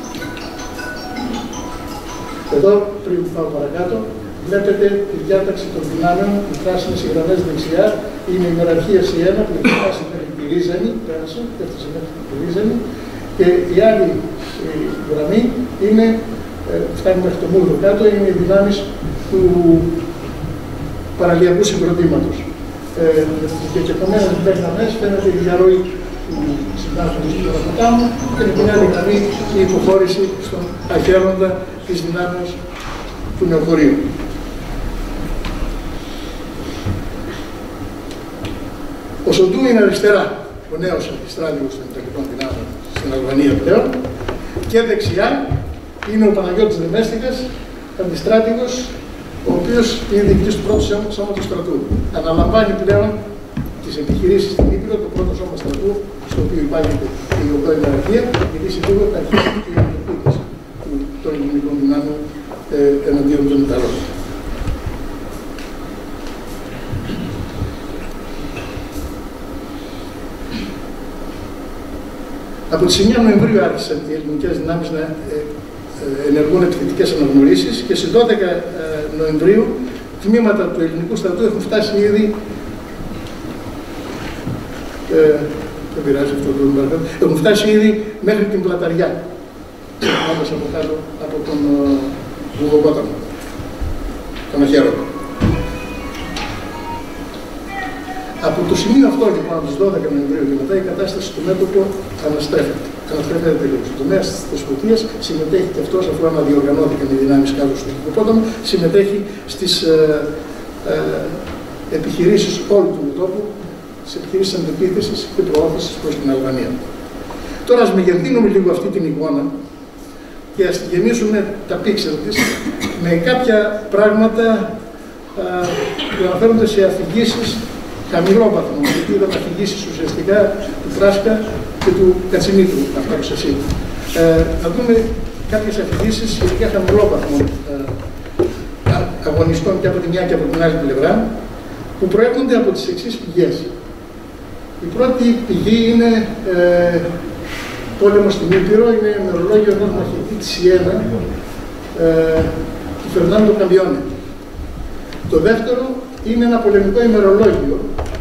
Εδώ, πριν πάω παρακάτω, βλέπετε τη διάταξη των δυνάμεων, οι πράσινες γραμμές δεξιά, είναι η ιεραρχία C1 που έχει φτάσει μέχρι τη Ρίζενη, έφτασε μέχρι τη Ρίζενη, και η άλλη γραμμή είναι, φτάνει μέχρι το Μούρδο κάτω, είναι οι δυνάμεις του παραλιακού συγκροτήματος. Και επομένως με γραμμές φαίνεται η διαρροή του συντάγματος του Ραποτάμου και με την άλλη γραμμή η υποχώρηση στον αχαίροντα της δυνάμεως του Νεοχωρίου. Ο Σοντού είναι αριστερά, ο νέος αντιστράτηγος των Ιταλικών δυνάμεων στην Αλβανία πλέον, και δεξιά είναι ο Παναγιώτης Δεμέστικας, αντιστράτηγος, ο οποίος είναι διοικητής του πρώτου σώματος στρατού. Αναλαμβάνει πλέον τις επιχειρήσεις στην Ήπειρο, το πρώτο σώμα στρατού, στο οποίο υπάρχει η 8η ιεραρχία, γιατί σίγουρα θα αρχίσει και η αντιπούτηση των ελληνικών δυνάμεων εναντίον των Ιταλών. Από τις 9 Νοεμβρίου άρχισαν οι ελληνικές δυνάμεις να ενεργούν επιθετικές αναγνωρίσεις και στις 12 Νοεμβρίου τμήματα του ελληνικού στρατού έχουν φτάσει ήδη. Δεν πειράζει αυτό το νούμερο. Έχουν φτάσει ήδη μέχρι την Πλαταριά. Ξεκινώντας από κάτω από τον Βουλγοπόταμο, τον Αχαίροντα. Από το σημείο αυτό, λοιπόν, από τις 12 Νοεμβρίου και μετά, η κατάσταση στο μέτωπο αναστρέφεται. Αναστρέφεται τελείως. Το τομέα της Θεσποτείας συμμετέχει και αυτός, αφού αναδιοργανώθηκαν οι δυνάμεις κάτω στο Βουλγοπόταμο, συμμετέχει στις επιχειρήσεις όλου του μετώπου, στις επιχειρήσεις αντεπίθεσης και προώθησης προς την Αλβανία. Τώρα, ας μεγενθύνουμε λίγο αυτή την εικόνα και ας γεμίσουμε τα πίξελ της με κάποια πράγματα που αναφέρονται σε αφηγήσεις χαμηλόπαθμων, γιατί ήταν αφηγήσεις ουσιαστικά του Πράσκα και του Κατσιμήτρου, αυτά που σας είπα. Να δούμε κάποιες αφηγήσεις σχετικά χαμηλόπαθμων αγωνιστών και από τη μια και από την άλλη πλευρά, που προέρχονται από τις εξής πηγές. Η πρώτη πηγή είναι πόλεμο στην Ήπειρο, είναι ημερολόγιο ενός μαχητή της Σιένα, του Φερνάντο Καμπιόνε. Το δεύτερο είναι ένα πολεμικό ημερολόγιο,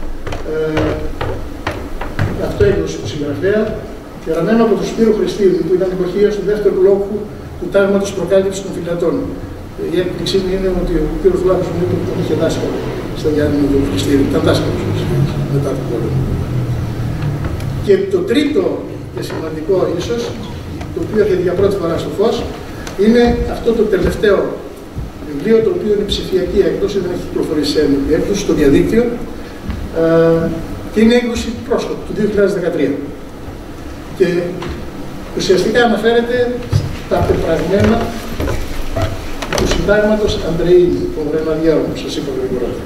αυτό έκδοση του συγγραφέα, γραμμένο από τον Σπύρο Χριστίδη, που ήταν εποχία του δεύτερου λόγου του τάγματος προκάλυψης των φυλατών. Η έκπληξή μου είναι ότι ο κύριος Βλάχος μου είπε ότι τον είχε δάσκαλο στα Γιάννη του Χριστίδη. Ήταν δάσκαλος μετά τον πόλεμο. Και το τρίτο και σημαντικό ίσως, το οποίο έρχεται για πρώτη φορά στο φως, είναι αυτό το τελευταίο βιβλίο, το οποίο είναι ψηφιακή έκδοση, δεν έχει κυκλοφορήσει σε έκδοση στο διαδίκτυο, και είναι έκδοση πρόσφατα, του 2013. Και ουσιαστικά αναφέρεται στα πεπραγμένα του συντάγματος Αντρεΐνη, των Γρεναδιέρων, που σας είπα γρήγορα.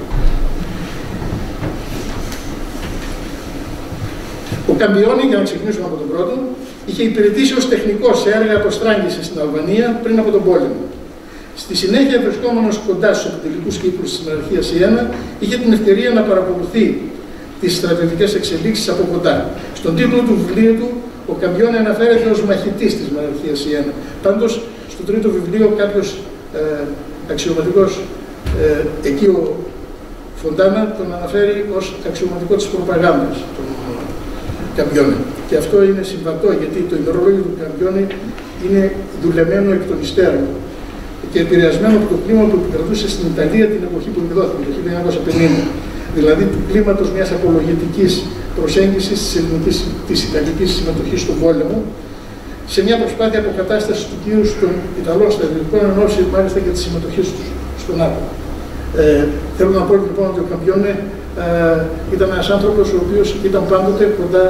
Ο Καμπιόνι, για να ξεκινήσουμε από τον πρώτο, είχε υπηρετήσει ως τεχνικός σε έργα αποστράγγισης στην Αλβανία πριν από τον πόλεμο. Στη συνέχεια, βρισκόμενος κοντά στους επιτελικούς κύκλους της Μοναρχίας Ιένα, είχε την ευκαιρία να παρακολουθεί τις στρατιωτικές εξελίξεις από κοντά. Στον τίτλο του βιβλίου του, ο Καμπιόνι αναφέρεται ως μαχητής της Μοναρχίας Ιένα. Πάντως, στο τρίτο βιβλίο, κάποιος αξιωματικός, εκεί ο Φοντάνα, τον αναφέρει ως αξιωματικό της προπαγάνδας, τον Καμπιόνι. Και αυτό είναι συμβατό, γιατί το ημερολόγιο του Καμπιόνι είναι δουλεμένο εκ των υστέρων και επηρεασμένο από το κλίμα που επικρατούσε στην Ιταλία την εποχή που εκδόθηκε, το 1950. Δηλαδή του κλίματος μιας απολογητικής προσέγγισης της Ιταλικής συμμετοχής στον πόλεμο, σε μια προσπάθεια αποκατάστασης του κύρους των Ιταλών στα ελληνικών, εν ώψη μάλιστα και της συμμετοχής τους στον ΝΑΤΟ. Θέλω να πω λοιπόν ότι ο Καμπιόνε ήταν ένας άνθρωπος ο οποίος ήταν πάντοτε κοντά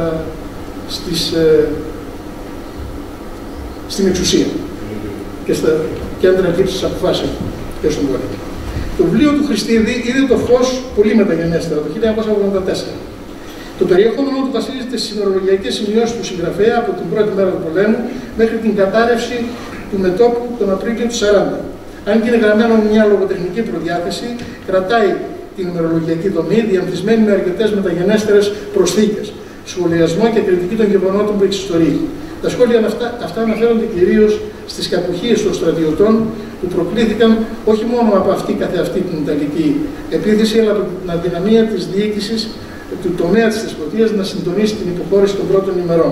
στην εξουσία και στα κέντρα λήψης αποφάσεων και στον πόλεμο. Το βιβλίο του Χριστίδη είδε το φως πολύ μεταγενέστερα, το 1984. Το περιεχόμενο του βασίζεται στις ημερολογιακές σημειώσεις του συγγραφέα από την πρώτη μέρα του πολέμου μέχρι την κατάρρευση του μετώπου τον Απρίλιο του 1940. Αν και είναι γραμμένο με μια λογοτεχνική προδιάθεση, κρατάει την ημερολογιακή δομή, διαμπτυσμένη με αρκετές μεταγενέστερες προσθήκες, σχολιασμό και κριτική των γεγονότων που εξιστορεί. Τα σχόλια αυτά αναφέρονται κυρίως στις κακουχίες των στρατιωτών που προκλήθηκαν όχι μόνο από αυτή καθεαυτή την Ιταλική επίθεση, αλλά από την αδυναμία της διοίκησης του τομέα της δεσποτείας να συντονίσει την υποχώρηση των πρώτων ημερών.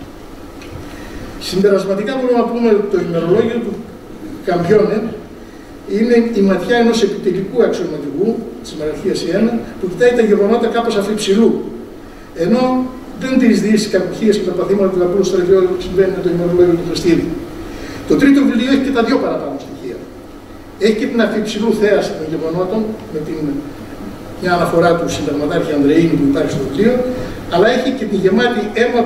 Συμπερασματικά μπορούμε να πούμε ότι το ημερολόγιο του Καμπιόνε είναι η ματιά ενός επιτελικού αξιωματικού της Μοναρχίας Ιένα που κοιτάει τα γεγονότα κάπως αφιψηλού, ενώ δεν τη διείσδυε στις κακουχίες και τα παθήματα του λαμπρού στρατιώτη που συμβαίνει με το ημερολόγιο του Χριστίδη. Το τρίτο βιβλίο έχει και τα δύο παραπάνω στοιχεία. Έχει και την αφιψηλού θέαση των γεγονότων, με μια αναφορά του συνταγματάρχη Ανδρεΐνη που υπάρχει στο βιβλίο, αλλά έχει και τη γεμάτη αίμα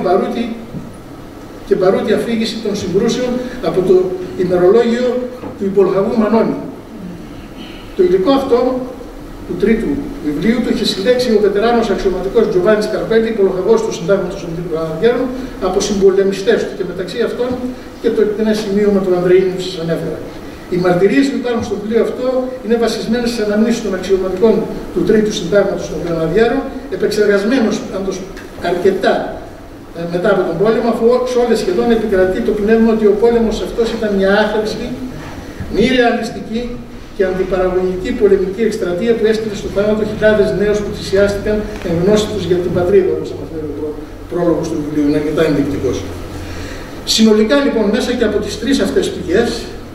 μπαρούτη αφήγηση των συγκρούσεων από το ημερολόγιο του υπολχαγού Μανώνη. Το υλικό αυτό του τρίτου βιβλίου το είχε συλλέξει ο βετεράνος αξιωματικός Τζοβάνης Καρπέλη, υπολοχαγός του Συντάγματος των Αναδιάρων, από συμπολεμιστές του και μεταξύ αυτών και το εκτενές σημείωμα του Ανδρεΐνη που σας ανέφερα. Οι μαρτυρίες που υπάρχουν στο βιβλίο αυτό είναι βασισμένες στις αναμνήσεις των αξιωματικών του Τρίτου Συντάγματος των Γραναδιάρων, επεξεργασμένος πάντως αρκετά μετά από τον πόλεμο, αφού σε όλες σχεδόν επικρατεί το πνεύμα ότι ο πόλεμος αυτός ήταν μια άχρηστη, μη ρεαλιστική και αντιπαραγωγική πολεμική εκστρατεία που έστειλε στο θάνατο χιλιάδες νέους που θυσιάστηκαν εν γνώση τους για την πατρίδα, όπως αναφέρει ο πρόλογος του βιβλίου, είναι αρκετά ενδεικτικός. Συνολικά λοιπόν, μέσα και από τις τρεις αυτές πηγές,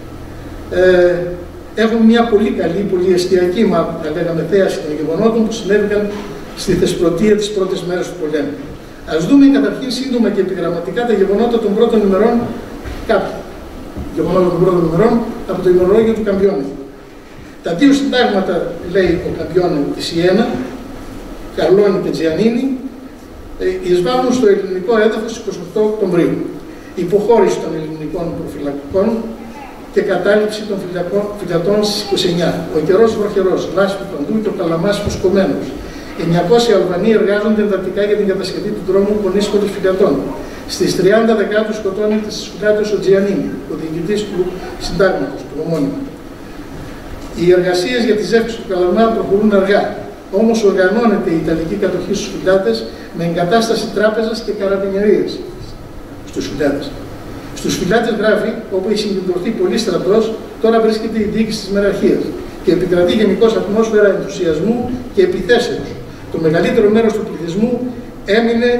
έχουμε μια πολύ καλή, πολύ εστιακή, θα λέγαμε, θέαση των γεγονότων που συνέβηκαν στη Θεσπρωτεία τις πρώτες μέρες του πολέμου. Ας δούμε καταρχήν σύντομα και επιγραμματικά τα γεγονότα των πρώτων ημερών, κάποια γεγονότα των πρώτων ημερών από το ημερολόγιο του Καμπιόνε. Τα δύο συντάγματα, λέει ο Καμπιόνε, τη Ιένα, Καρλώνη και Τζιανίνη, εισβάλλουν στο ελληνικό έδαφος 28 Οκτωβρίου. Υποχώρηση των ελληνικών προφυλακτικών και κατάληψη των φυλατών στις 29. Ο καιρός βροχερός, λάσπη παντού και ο καλαμάς φουσκωμένος. 900 Αλβανοί εργάζονται εντατικά για την κατασκευή του δρόμου Πονίσχολης Φυλατών. Στις 30 Δεκάτου σκοτώνεται στις φυλάτες ο Τζιανίνη, ο διοικητής του συντάγματος, του ομώνυμου. Οι εργασίες για τη ζεύξη του Καλαμά προχωρούν αργά. Όμως οργανώνεται η Ιταλική κατοχή στους φυλάτες με εγκατάσταση τράπεζας και καραβινιερίας στους φυλάτες. Στους φυλάτες, γράφει, όπου έχει συγκεντρωθεί πολύ στρατός, τώρα βρίσκεται η διοίκηση της μεραρχίας και επικρατεί γενικώς ατμόσφαιρα ενθουσιασμού και επιθέσεως. Το μεγαλύτερο μέρος του πληθυσμού έμεινε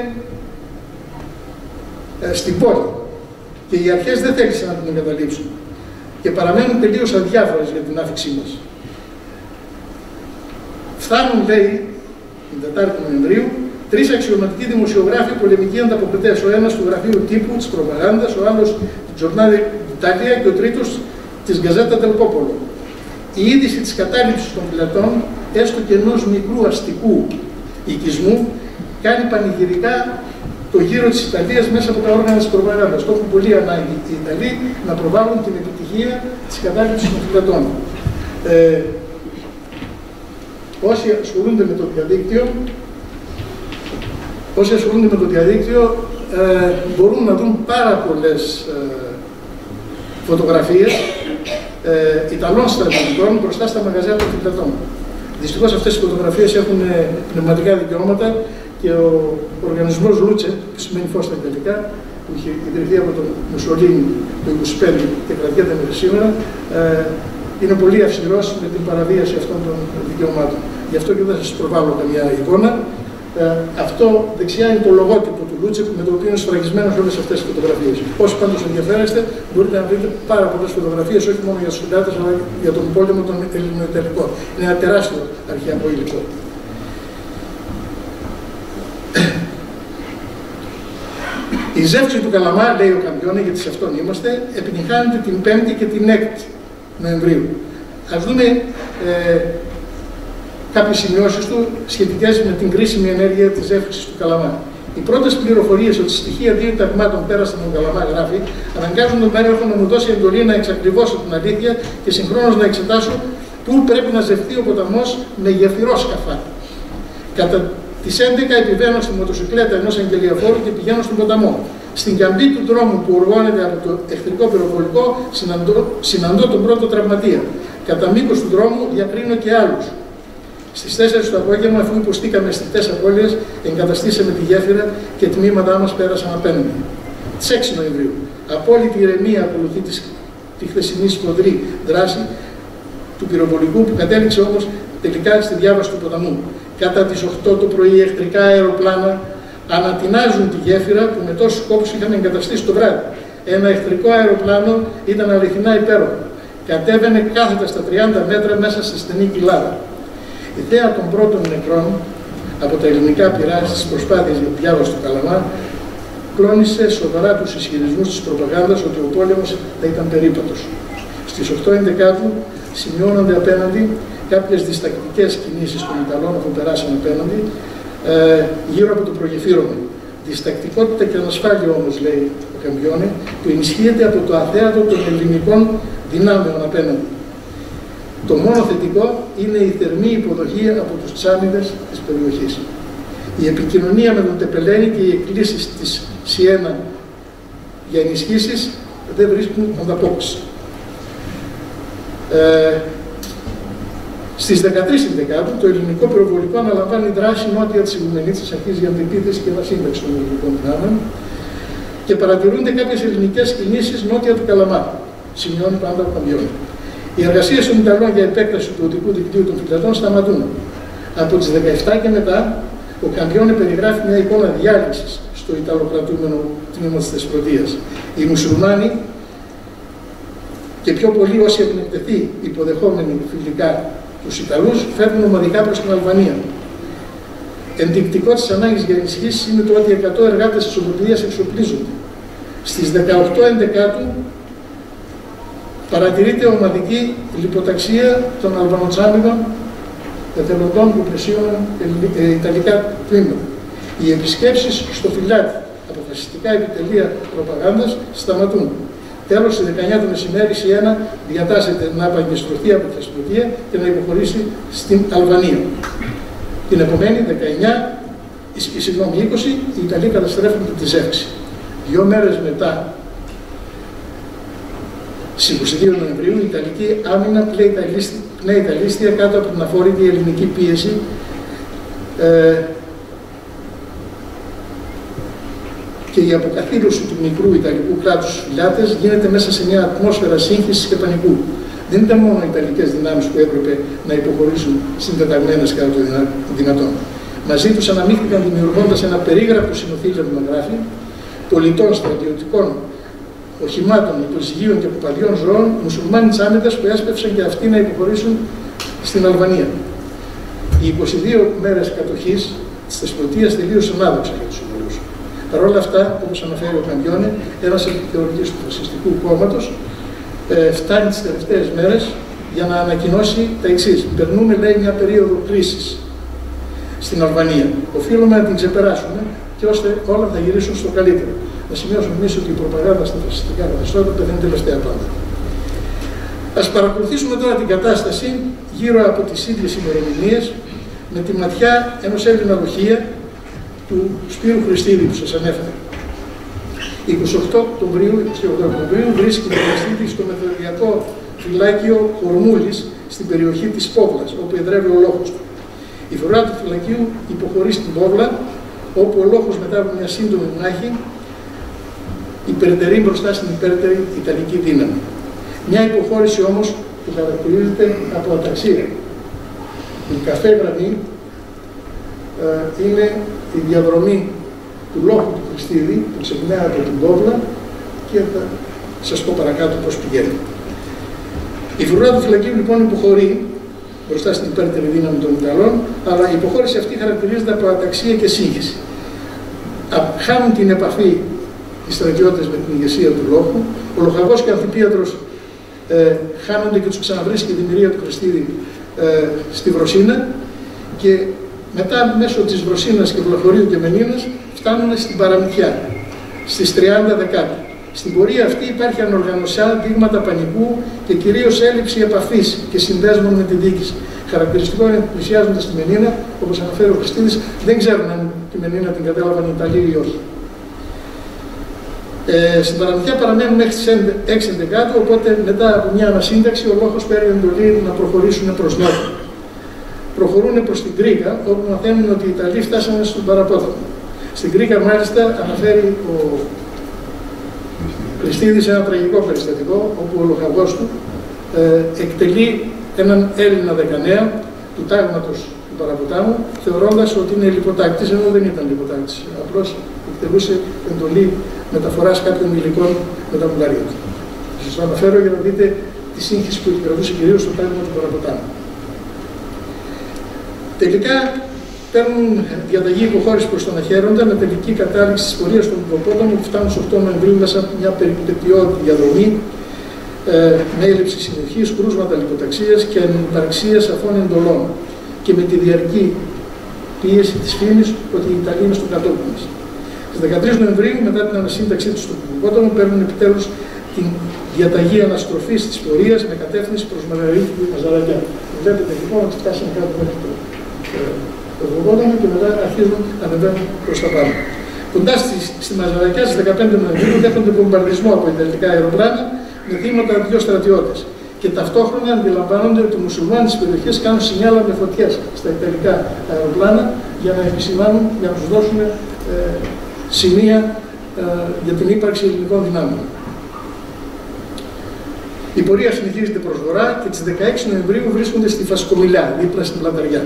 στην πόλη και οι αρχές δεν θέλησαν να την εγκαταλείψουν και παραμένουν τελείως αδιάφορες για την άφηξή μας. Φτάνουν, λέει, την 4η Νοεμβρίου, 3 αξιωματικοί δημοσιογράφοι πολεμικοί ανταποκριτές. Ο ένας του γραφείου τύπου της προπαγάνδας, ο άλλος του Giornale d'Italia και ο τρίτος της Γκαζέτα del Popolo. Η είδηση της κατάληψης των φυλατών, έστω και ενός μικρού αστικού οικισμού, κάνει πανηγυρικά το γύρο της Ιταλίας μέσα από τα όργανα της προπαγάνδας. Το έχουν πολύ ανάγκη οι Ιταλοί να προβάλλουν την επιτυχία της κατάληψης των φυλατών. Όσοι ασχολούνται με το διαδίκτυο, μπορούν να δουν πάρα πολλές φωτογραφίες Ιταλών στρατιωτικών μπροστά στα μαγαζιά των φυλατών. Δυστυχώς αυτές οι φωτογραφίες έχουν πνευματικά δικαιώματα και ο οργανισμός Λούτσε, που σημαίνει φως στα Ιταλικά, που είχε ιδρυθεί από τον Μουσολίνι το 1925 και κρατιέται μέχρι σήμερα, είναι πολύ αυστηρός με την παραβίαση αυτών των δικαιωμάτων. Γι' αυτό και δεν σας προβάλλω καμιά εικόνα. Αυτό δεξιά είναι το λογότυπο του Λούτσεκ, με το οποίο είναι σφραγισμένες όλες αυτές τις φωτογραφίες. Όσοι πάντως ενδιαφέρεστε, μπορείτε να βρείτε πάρα πολλές φωτογραφίες, όχι μόνο για τους συντάκτες, αλλά για τον πόλεμο των Ελληνοϊταλικών. Είναι ένα τεράστιο αρχαιακό υλικό. Η ζεύξη του Καλαμά, λέει ο Καμπιόνε, γιατί σε αυτόν είμαστε, επιτυγχάνεται την 5η και την 6η Νοεμβρίου. Ας δούμε κάποιες σημειώσεις του σχετικές με την κρίσιμη ενέργεια της ζεύξης του Καλαμά. Οι πρώτες πληροφορίες ότι στοιχεία 2 ταγμάτων πέρασαν τον Καλαμά, γράφει, αναγκάζουν τον Μέροχο να μου δώσει εντολή να εξακριβώσω την αλήθεια και συγχρόνως να εξετάσω πού πρέπει να ζευθεί ο ποταμός με γεφυρόσκαφα. Κατά τις 11 επιβαίνω στη μοτοσυκλέτα ενός αγγελιαφόρου και πηγαίνω στον ποταμό. Στην καμπή του δρόμου που οργώνεται από το εχθρικό πυροβολικό συναντώ τον πρώτο τραυματία. Κατά μήκος του δρόμου διακρίνω και άλλους. Στις 4 το απόγευμα, αφού υποστήκαμε αισθητές απώλειες, εγκαταστήσαμε τη γέφυρα και τμήματά μας πέρασαν απέναντι. Τις 6 Νοεμβρίου. Απόλυτη ηρεμία ακολουθεί τη χθεσινή σφοδρή δράση του πυροβολικού που κατέληξε όμως τελικά στη διάβαση του ποταμού. Κατά τις 8 το πρωί, εχθρικά αεροπλάνα ανατινάζουν τη γέφυρα που με τόσους κόπους είχαμε εγκαταστήσει το βράδυ. Ένα εχθρικό αεροπλάνο ήταν αληθινά υπέροχο. Κατέβαινε κάθετα στα 30 μέτρα μέσα στη στενή κοιλάδα. Η θέα των πρώτων νεκρών από τα ελληνικά πυρά στις προσπάθειες για τη διάβαση του Καλαμά κλώνησε σοβαρά τους ισχυρισμούς της προπαγάνδας ότι ο πόλεμος θα ήταν περίπατος. Στις 8/11 σημειώνονται απέναντι κάποιες διστακτικές κινήσεις των Ιταλών αφού περάσαν απέναντι γύρω από το προγεφύρωμα. Διστακτικότητα και ανασφάλεια όμως, λέει ο Καμπιόνε, που ενισχύεται από το αθέατο των ελληνικών δυνάμεων απέναντι. Το μόνο θετικό είναι η θερμή υποδοχή από τους τσάμιδες της περιοχής. Η επικοινωνία με τον Τεπελένη και οι εκκλήσεις της Σιένα για ενισχύσεις δεν βρίσκουν ανταπόκριση. Στις 13/11 το ελληνικό πυροβολικό αναλαμβάνει δράση νότια της Ιγουμενίτσας, αρχίζει η αντιπίθεση και επασύμπραξη των ελληνικών δυνάμεων και παρατηρούνται κάποιες ελληνικές κινήσεις νότια του Καλαμά. Σημειώνει πάντα ο Καμπιόνε. Οι εργασίες των Ιταλών για επέκταση του οδικού δικτύου των φυλατών σταματούν. Από τις 17 και μετά, ο Καμπιόνε περιγράφει μια εικόνα διάλυσης στο Ιταλοκρατούμενο τμήμα της Θεσπρωτείας. Οι μουσουλμάνοι και πιο πολλοί όσοι έχουν εκτεθεί υποδεχόμενοι φιλικά τους Ιταλούς φεύγουν ομαδικά προς την Αλβανία. Ενδεικτικό της ανάγκης για ενισχύσεις είναι το ότι 100 εργάτες της Οδοποιίας εξοπλίζονται. Στις 18/11 παρατηρείται ομαδική λιποταξία των Αλβανοτσάμιδων εθελοντών που πλαισίωναν ιταλικά τμήματα. Οι επισκέψεις στο Φυλάτι από φασιστικά επιτελεία προπαγάνδας σταματούν. Τέλος, στις 19 το μεσημέρι, η Σιένα διατάσσεται να απαγκιστρωθεί από τη Θεσπρωτεία και να υποχωρήσει στην Αλβανία. Την επομένη, 20, οι Ιταλοί καταστρέφουν τη ζεύξη. 2 μέρες μετά, στις 22 Νοεμβρίου, η Ιταλική άμυνα πνέει τα λίστια κάτω από την αφόρητη ελληνική πίεση και η αποκαθήλωση του μικρού Ιταλικού κράτους στους φυλάτες γίνεται μέσα σε μια ατμόσφαιρα σύγχυσης και πανικού. Δεν ήταν μόνο οι Ιταλικές δυνάμεις που έπρεπε να υποχωρήσουν συντεταγμένες κατά το δυνατόν. Μαζί τους αναμίχθηκαν δημιουργώντας ένα περίγραπτο συνοθήλευμα, γράφει, πολιτών, στρατιωτικών, οχημάτων, υποσυγείων και κουπαδιών ζώων, μουσουλμάνοι τσάμιδες που έσπευσαν και αυτοί να υποχωρήσουν στην Αλβανία. Οι 22 μέρες κατοχής της Θεσπρωτείας τελείωσαν άδοξα για τους Ιταλούς. Παρ' όλα αυτά, όπως αναφέρει ο Καμπιόνε, ένας επικοινωνιστής του φασιστικού κόμματος φτάνει τις τελευταίες μέρες για να ανακοινώσει τα εξής. Περνούμε, λέει, μια περίοδο κρίσης στην Αλβανία. Οφείλουμε να την ξεπεράσουμε και ώστε όλα θα γυρίσουν στο καλύτερο. Να σημειώσουμε εμείς ότι η προπαγάνδα στα φασιστικά καθεστώτα δεν είναι τελευταία πάντα. Ας παρακολουθήσουμε τώρα την κατάσταση γύρω από τις ίδιες ημερομηνίες με τη ματιά ενός Έλληνα λοχεία του Σπύρου Χριστίδη που σας ανέφερα. 28 Οκτωβρίου βρίσκει τον Χριστίδη στο μεθοριακό φυλάκιο Χορμούλης στην περιοχή της Πόβλας, όπου εδρεύει ο λόγος του. Η φρουρά του φυλακίου υποχωρεί στην Πόβλα, όπου ο λόγος μετά από μια σύντομη μάχη υπερτερεί μπροστά στην υπέρτερη Ιταλική δύναμη. Μια υποχώρηση όμως που χαρακτηρίζεται από αταξία. Η καφέ γραμμή είναι η διαδρομή του λόγου του Χριστίδη που ξεκινάει από την Κόβλα και θα σας πω παρακάτω πώς πηγαίνει. Η φρουρά του φυλακίου λοιπόν υποχωρεί μπροστά στην υπέρτερη δύναμη των Ιταλών, αλλά η υποχώρηση αυτή χαρακτηρίζεται από αταξία και σύγχυση. Χάνουν την επαφή οι στρατιώτες με την ηγεσία του λόγου, ο Λοχαγός και ο Αμφιπίατρος χάνονται και τους ξαναβρίσκει τη μυρία του Χριστίδη στη Βροσίνα και μετά μέσω της Βροσίνας και Βλαχωρίου και Μενίνας φτάνουν στην Παραμυθιά, στις 30 Δεκάτου. Στην πορεία αυτή υπάρχει ανοργανωσιά, δείγματα πανικού και κυρίως έλλειψη επαφής και συνδέσμων με τη διοίκηση. Χαρακτηριστικό είναι ότι πλησιάζοντας τη Μενίνα, όπως αναφέρει ο Χριστίδης, δεν ξέρουν αν τη Μενίνα την κατέλαβαν οι Ιταλοί ή όχι. Στην Παραμυθιά παραμένουν μέχρι τις 6 Δεκάτου, οπότε μετά από μια ανασύνταξη ο λόγος παίρνει εντολή να προχωρήσουν προς νότο. Προχωρούν προς την Κρήκα, όπου μαθαίνουν ότι οι Ιταλοί φτάσανε στον παραπόθεμο. Στην Κρήκα, μάλιστα, αναφέρει ο Χριστίδης ένα τραγικό περιστατικό, όπου ο Λοχαγός του εκτελεί έναν Έλληνα δεκανέα του τάγματος του Παραποτάμου, θεωρώντας ότι είναι λιποτάκτης, ενώ δεν ήταν λιποτάκτης. Απλώς εκτελούσε εντολή μεταφοράς κάποιων υλικών με τα μουλάρια του. Σας το αναφέρω για να δείτε τη σύγχυση που επικρατούσε κυρίως στο τάγμα του Παραποτάμου. Τελικά παίρνουν διαταγή υποχώρηση προς τον Αχέροντα με τελική κατάληξη της πορείας των Υποπόταμων που φτάνουν στις 8 Νοεμβρίου μέσα από μια περιπετειώδη διαδρομή με έλλειψη συνοχής, κρούσματα λιποταξίας και ανυπαρξίας σαφών εντολών και με τη διαρκή πίεση της φήμης ότι οι Ιταλοί είναι στο κατόπιν μας. Στις 13 Νοεμβρίου, μετά την ανασύνταξή τους στον Υποπόταμο, παίρνουν επιτέλους την διαταγή αναστροφής της πορείας με κατεύθυνση προς Μαγαρίτη και Μαζαρακιά. Βλέπετε λοιπόν ότι φτάσανε κάτω μέχρι το Υποπόταμο και μετά αρχίζουν να ανεβαίνουν προς τα πάνω. Κοντά στη Μαζαρακιά στις 15 Νοεμβρίου δέχονται βομβαρδισμό από ιταλικά αεροπλάνα με θύματα 2 στρατιώτες. Και ταυτόχρονα αντιλαμβάνονται ότι οι μουσουλμάνοι της περιοχής κάνουν σινιάλα με φωτιές στα ιταλικά αεροπλάνα για να επισημάνουν, για να τους δώσουν σημεία για την ύπαρξη ελληνικών δυνάμεων. Η πορεία συνεχίζεται προς βορρά και τις 16 Νοεμβρίου βρίσκονται στη Φασκομιλιά, δίπλα στην Πλαταριά.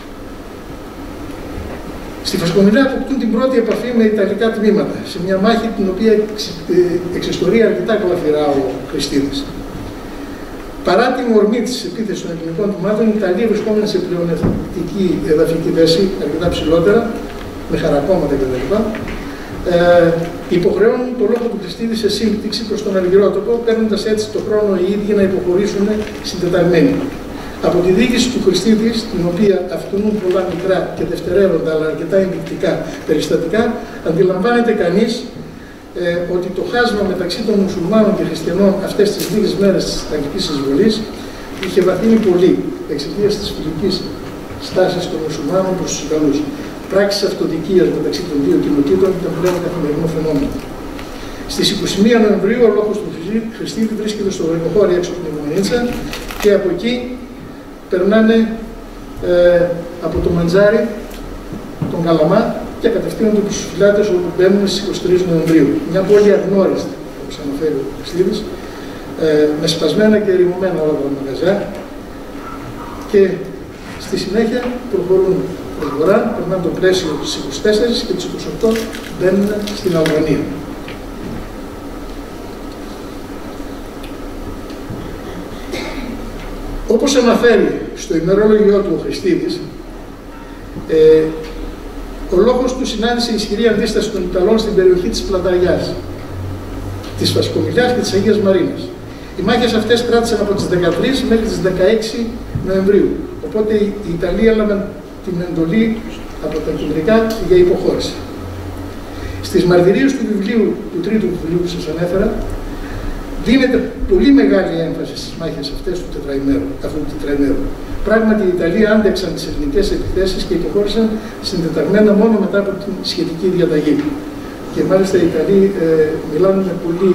Στη Φασκομιλιά αποκτούν την πρώτη επαφή με ιταλικά τμήματα, σε μια μάχη την οποία εξιστορεί αρκετά γλαφυρά ο Χριστίδης. Παρά την ορμή της επίθεσης των ελληνικών τμήματων, οι Ιταλοί βρισκόμενοι σε πλεονεκτική εδαφική θέση, αρκετά ψηλότερα, με χαρακόμματα κτλ., υποχρεώνουν το λόγο του Χριστίδη σε σύμπτυξη προς τον Αργυρότοπο, παίρνοντας έτσι το χρόνο οι ίδιοι να υποχωρήσουν συντεταγμένοι. Από τη διοίκηση του Χριστίδη, στην οποία αυτονούν πολλά μικρά και δευτερεύοντα αλλά αρκετά ενδεικτικά περιστατικά, αντιλαμβάνεται κανείς ότι το χάσμα μεταξύ των μουσουλμάνων και χριστιανών αυτές τις λίγες μέρες της Ιταλικής εισβολής είχε βαθύνει πολύ εξαιτίας της φιλικής στάσης των μουσουλμάνων προς τους Ιταλούς. Πράξεις αυτοδικίας μεταξύ των δύο κοινοτήτων ήταν πλέον καθημερινό φαινόμενο. Στις 21 Νοεμβρίου ο λόγος του Χριστίδη βρίσκεται στο Γρηγοχώρι έξω από την Ιμενίτσα και από εκεί περνάνε από το Μαντζάρι, τον Καλαμά και κατευθύνονται προς τους φυλάτες όπου μπαίνουν στις 23 Νοεμβρίου. Μια πόλη αγνώριστη, όπως αναφέρει ο Χριστίδης, με σπασμένα και ερημωμένα όλα τα μαγαζιά και στη συνέχεια προχωρούν προς βορρά, περνάνε το πλαίσιο της 24 και τις 28 μπαίνουν στην Αλβανία. Όπως αναφέρει στο ημερόλογιό του ο Χριστίδης, ο λόγος του συνάντησε ισχυρή αντίσταση των Ιταλών στην περιοχή της Πλαταριάς, της Φασκομιλιάς και της Αγίας Μαρίνας. Οι μάχες αυτές κράτησαν από τις 13 μέχρι τις 16 Νοεμβρίου, οπότε οι Ιταλοί έλαβαν την εντολή από τα κεντρικά για υποχώρηση. Στις μαρτυρίες του βιβλίου, του τρίτου βιβλίου που σας ανέφερα, δίνεται πολύ μεγάλη έμφαση στις μάχες αυτές του τετραημέρου. Πράγματι, οι Ιταλοί άντεξαν τις ελληνικές επιθέσεις και υποχώρησαν συντεταγμένα μόνο μετά από την σχετική διαταγή. Και μάλιστα οι Ιταλοί μιλάνε με πολύ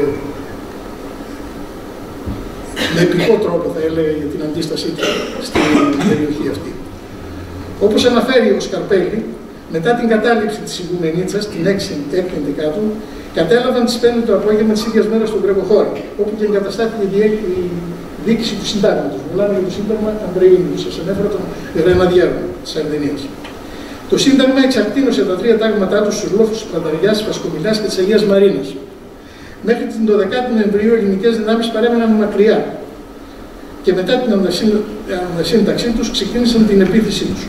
με επικό τρόπο, θα έλεγα, για την αντίστασή του στην περιοχή αυτή. Όπως αναφέρει ο Σκαρπέλη, μετά την κατάληψη της Ιγουμενίτσας, την 6η Δεκάτου, κατέλαβαν τις 5 το απόγευμα της ίδιας μέρας στον Γρηγοχώρι, όπου και εγκαταστάθηκε η διοίκηση του συντάγματος. Μιλάμε για το Σύνταγμα Ανδρεΐνου, σας ανέφερα τον Γρεναδιέρο της Αρδενίας. Το Σύνταγμα εξακτήνωσε τα 3 τάγματά του στους λόφους της Πλαταριάς, της Φασκομηλιάς και της Αγίας Μαρίνας. Μέχρι την 12η Νοεμβρίου οι ελληνικές δυνάμεις παρέμεναν μακριά και μετά την ανασύνταξή τους ξεκίνησαν την επίθεσή τους.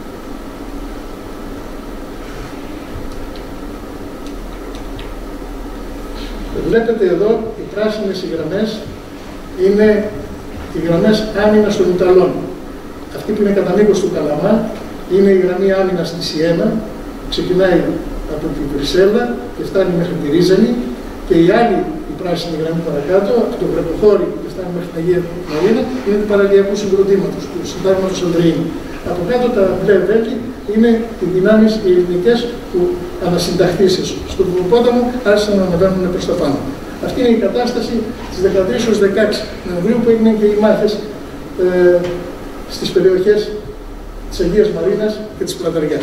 Βλέπετε εδώ οι πράσινες γραμμές είναι οι γραμμές άμυνας των Ιταλών. Αυτή που είναι κατά μήκος του Καλαμά είναι η γραμμή άμυνας στη Σιένα, που ξεκινάει από την Βρυσέλα και φτάνει μέχρι τη Ρίζανη, και η άλλη η πράσινη γραμμή παρακάτω, από το Γρεκοχώρι και φτάνει μέχρι την Αγία Μαρίνα, είναι του παραλιακού συγκροτήματος, του Συντάγματος Ανδρεΐνου. Από κάτω τα μπλε βέλη είναι οι δυνάμεις οι ελληνικές που ανασυνταχθήσεις στον Ποπόταμο άρχισαν να ανεβαίνουν προς τα πάνω. Αυτή είναι η κατάσταση στις 13 έως 16 Νοεμβρίου που έγιναν και οι μάχες στις περιοχές της Αγίας Μαρίνας και της Πλαταριάς.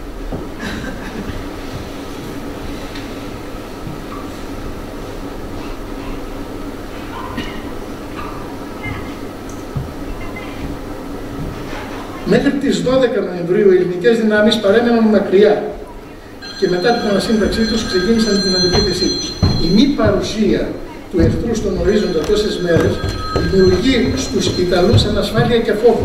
Μέχρι τις 12 Νοεμβρίου οι ελληνικές δυνάμεις παρέμεναν μακριά και μετά την ανασύνταξή τους ξεκίνησαν την αντεπίθεσή τους. Η μη παρουσία του εχθρού στον ορίζοντα τόσες μέρες δημιουργεί στους Ιταλούς ανασφάλεια και φόβο.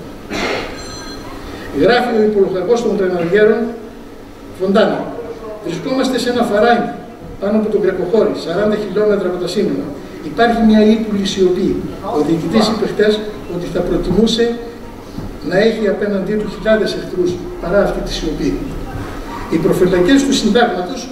Γράφει ο υπολογαγός των Γρεναδιέρων Φοντάνα: βρισκόμαστε σε ένα φαράγγι πάνω από τον Γρεκοχώρι, 40 χιλιόμετρα από τα σύνορα. Υπάρχει μια ύπουλη σιωπή. Ο διοικητής είπε χτες ότι θα προτιμούσε να έχει απέναντί του χιλιάδες εχθρούς παρά αυτή τη σιωπή. Οι προφυλακές του Συντάγματος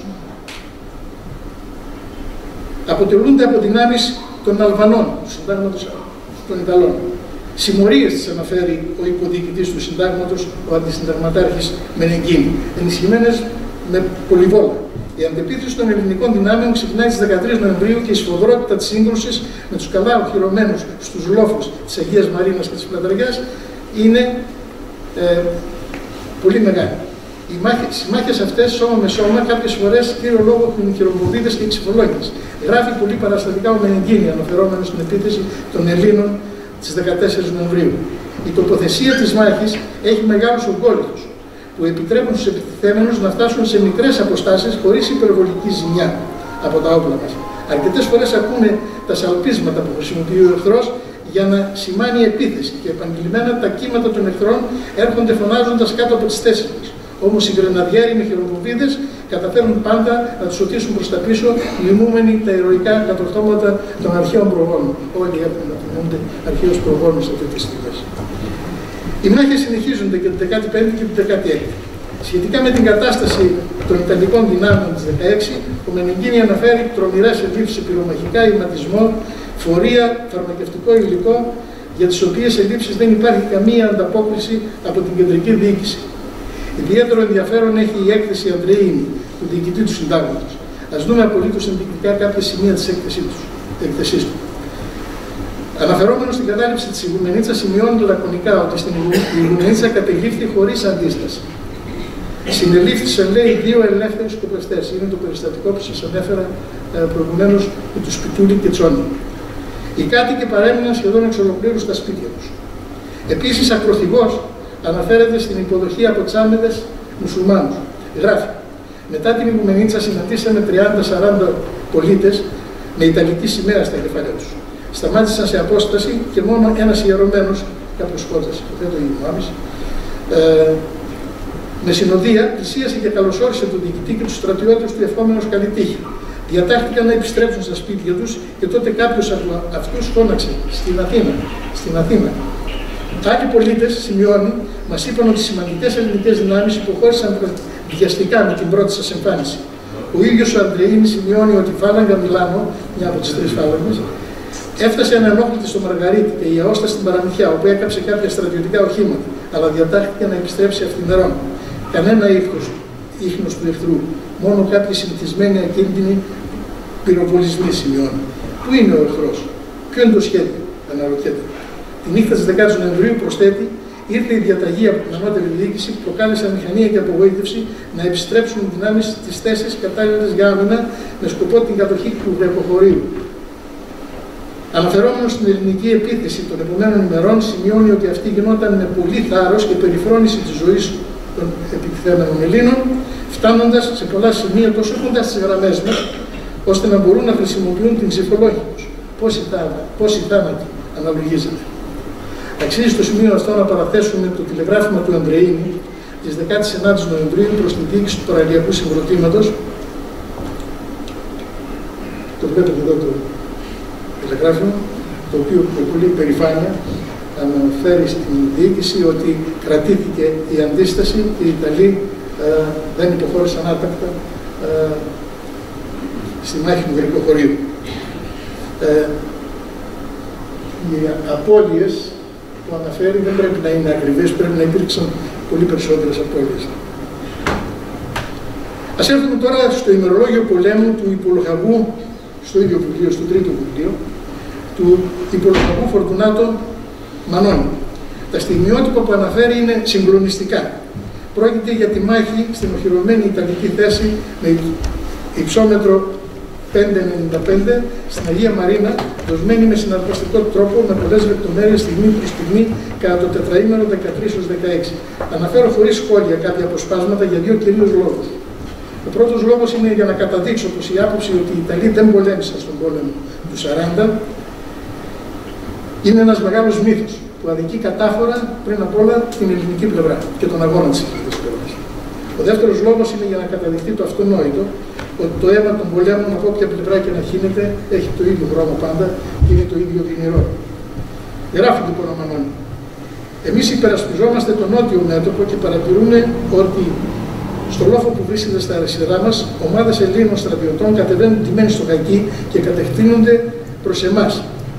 αποτελούνται από δυνάμεις των Αλβανών, του Συντάγματος των Ιταλών. Συμμορίες τις αναφέρει ο υποδιοικητής του Συντάγματος, ο αντισυνταγματάρχης Μενεγκίνη, ενισχυμένες με πολυβόλα. Η αντεπίθεση των ελληνικών δυνάμεων ξεκινάει στις 13 Νοεμβρίου και η σφοδρότητα της σύγκρουσης με τους καλά οχυρωμένους στους λόφους της Αγίας Μαρίνας και της Πλαταριάς είναι πολύ μεγάλη. Οι μάχες αυτές, σώμα με σώμα, κάποιες φορές κύριο λόγο έχουν χειροποδίτες και ξυφολόγες. Γράφει πολύ παραστατικά ο Μενεγκίνη, αναφερόμενος στην επίθεση των Ελλήνων στις 14 Νοεμβρίου. Η τοποθεσία της μάχης έχει μεγάλους ογκόληθους, που επιτρέπουν στους επιτιθέμενους να φτάσουν σε μικρές αποστάσεις χωρίς υπερβολική ζημιά από τα όπλα μας. Αρκετές φορές ακούμε τα σαλπίσματα που χρησιμοποιεί ο εχθρός για να σημάνει επίθεση και επανειλημμένα τα κύματα των εχθρών έρχονται φωνάζοντας κάτω από τις θέσεις μας. Όμως οι Γρεναδιέροι με χειροποβίδες καταφέρουν πάντα να τους οτίσουν προς τα πίσω, λυμούμενοι τα ηρωικά κατορθώματα των αρχαίων προγόνων. Όλοι έχουν να θυμούνται αρχαίους προγόνους σε αυτές τις στιγμές. Οι μάχες συνεχίζονται και την 15η και την 16η. Σχετικά με την κατάσταση των Ιταλικών δυνάμεων της 16, ο Μενεγκίνη αναφέρει τρομηρές ελλείψεις σε πυρομαχικά, ηματισμό, φορεία, φαρμακευτικό υλικό, για τις οποίες ελλείψεις δεν υπάρχει καμία ανταπόκριση από την κεντρική διοίκηση. Ιδιαίτερο ενδιαφέρον έχει η έκθεση Ανδρεΐνη, του διοικητή του Συντάγματος. Ας δούμε απολύτως ενδεικτικά κάποια σημεία της έκθεσής του. Αναφερόμενος στην κατάληψη της Ιγουμενίτσας, σημειώνει λακωνικά ότι στην Ιγουμενίτσα κατελήφθη χωρίς αντίσταση. Συνελήφθησαν, λέει, 2 ελεύθεροι σκοπευτές. Είναι το περιστατικό που σας ανέφερα προηγουμένως με του Σπιτούλη και Τσόνι. Οι κάτοικοι παρέμειναν σχεδόν εξ ολοκλήρου στα σπίτια τους. Επίσης, ακροθυγός αναφέρεται στην υποδοχή από τσάμεδες μουσουλμάνους. Γράφει: μετά την Ιγουμενίτσα συναντήσαμε 30-40 πολίτες με ιταλική σημαία στα κεφάλια τους. Σταμάτησαν σε απόσταση και μόνο ένας ιερωμένος, κάποιος σκότας, δεν το Ιμάμις, με συνοδεία πλησίασε και καλωσόρισε τον διοικητή και τους στρατιώτες του ευχόμενος καλή τύχη. Διατάχθηκαν να επιστρέψουν στα σπίτια τους και τότε κάποιος από αυτούς φώναξε: στην Αθήνα. Άλλοι πολίτες, σημειώνει, μας είπαν ότι σημαντικές ελληνικές δυνάμεις υποχώρησαν βιαστικά με την πρώτη σας εμφάνιση. Ο ίδιος ο Ανδρεΐνη σημειώνει ότι η φάλαγγα Μιλάνο, μια από τις 3 φάλαγγες, έφτασε ανενόχλητη στο Μαργαρίτη και η Αώστα στην Παραμυθιά, όπου έκαψε κάποια στρατιωτικά οχήματα, αλλά διατάχθηκε να επιστρέψει αυθημερών. Κανένα ίχνος του εχθρού, μόνο κάποιοι συνηθισμένοι ακίνδυνοι πυροβολισμοί, σημειώνει. Πού είναι ο εχθρός, ποιο είναι το σχέδιο, αναρωτιέται. Τη νύχτα της 10 Νοεμβρίου, προσθέτει, ήρθε η διαταγή από την ανώτερη διοίκηση που προκάλεσε αμηχανία και απογοήτευση να επιστρέψουν οι δυνάμεις στις θέσεις κατάλληλες για άμυνα με σκοπό την κατοχή του Γρεκοχωρίου. Αναφερόμενος στην ελληνική επίθεση των επομένων ημερών, σημειώνει ότι αυτή γινόταν με πολύ θάρρος και περιφρόνηση της ζωής των επιτιθέμενων Ελλήνων, φτάνοντας σε πολλά σημεία τόσο κοντά στις γραμμές μας, ώστε να μπορούν να χρησιμοποιούν την ψηφολόγια τους. Πόσοι θάνατοι αναλογίζεται. Αξίζει στο σημείο αυτό να παραθέσουμε το τηλεγράφημα του Ανδρεΐνη της 19ης Νοεμβρίου προς την διοίκηση του Παραλιακού Συγκροτήματος. Το βλέπετε εδώ το τηλεγράφημα, το οποίο με πολλή περηφάνεια αναφέρει στην διοίκηση ότι κρατήθηκε η αντίσταση και οι Ιταλοί δεν υποχώρησαν άτακτα στη μάχη του Γρικού Χωρίου. Οι απώλειες που αναφέρει δεν πρέπει να είναι ακριβείς, πρέπει να υπήρξαν πολύ περισσότερες απώλειες. Ας έρθουμε τώρα στο ημερολόγιο πολέμου του υπολογαγού, στο ίδιο βιβλίο, στο τρίτο βιβλίο, του υπολογαγού Φορτουνάτο Μανώνη. Τα στιγμιότυπα που αναφέρει είναι συγκλονιστικά. Πρόκειται για τη μάχη στην οχυρωμένη Ιταλική θέση με υψόμετρο 5,95 στην Αγία Μαρίνα, δοσμένη με συναρπαστικό τρόπο, με πολλές λεπτομέρειες στιγμή προς στιγμή κατά το τετραήμερο 13-16. Αναφέρω χωρίς σχόλια κάποια αποσπάσματα για δύο κυρίους λόγους. Ο πρώτος λόγος είναι για να καταδείξω πως η άποψη ότι οι Ιταλοί δεν πολέμησαν στον πόλεμο του 40 είναι ένας μεγάλος μύθος που αδικεί κατάφορα πριν απ' όλα την ελληνική πλευρά και τον αγώνα της ελληνικής πλευράς. Ο δεύτερος λόγος είναι για να καταδειχθεί το αυτονόητο ότι το αίμα των πολέμων από όποια πλευρά και να χύνεται έχει το ίδιο χρώμα πάντα και είναι το ίδιο δυνηρό. Γράφει λοιπόν ο Μανώνη. Εμείς υπερασπιζόμαστε το νότιο μέτωπο και παρατηρούμε ότι στο λόφο που βρίσκεται στα αριστερά μας, ομάδες Ελλήνων στρατιωτών κατεβαίνουν τιμένοι στο Χακί και κατευθύνονται προς εμάς.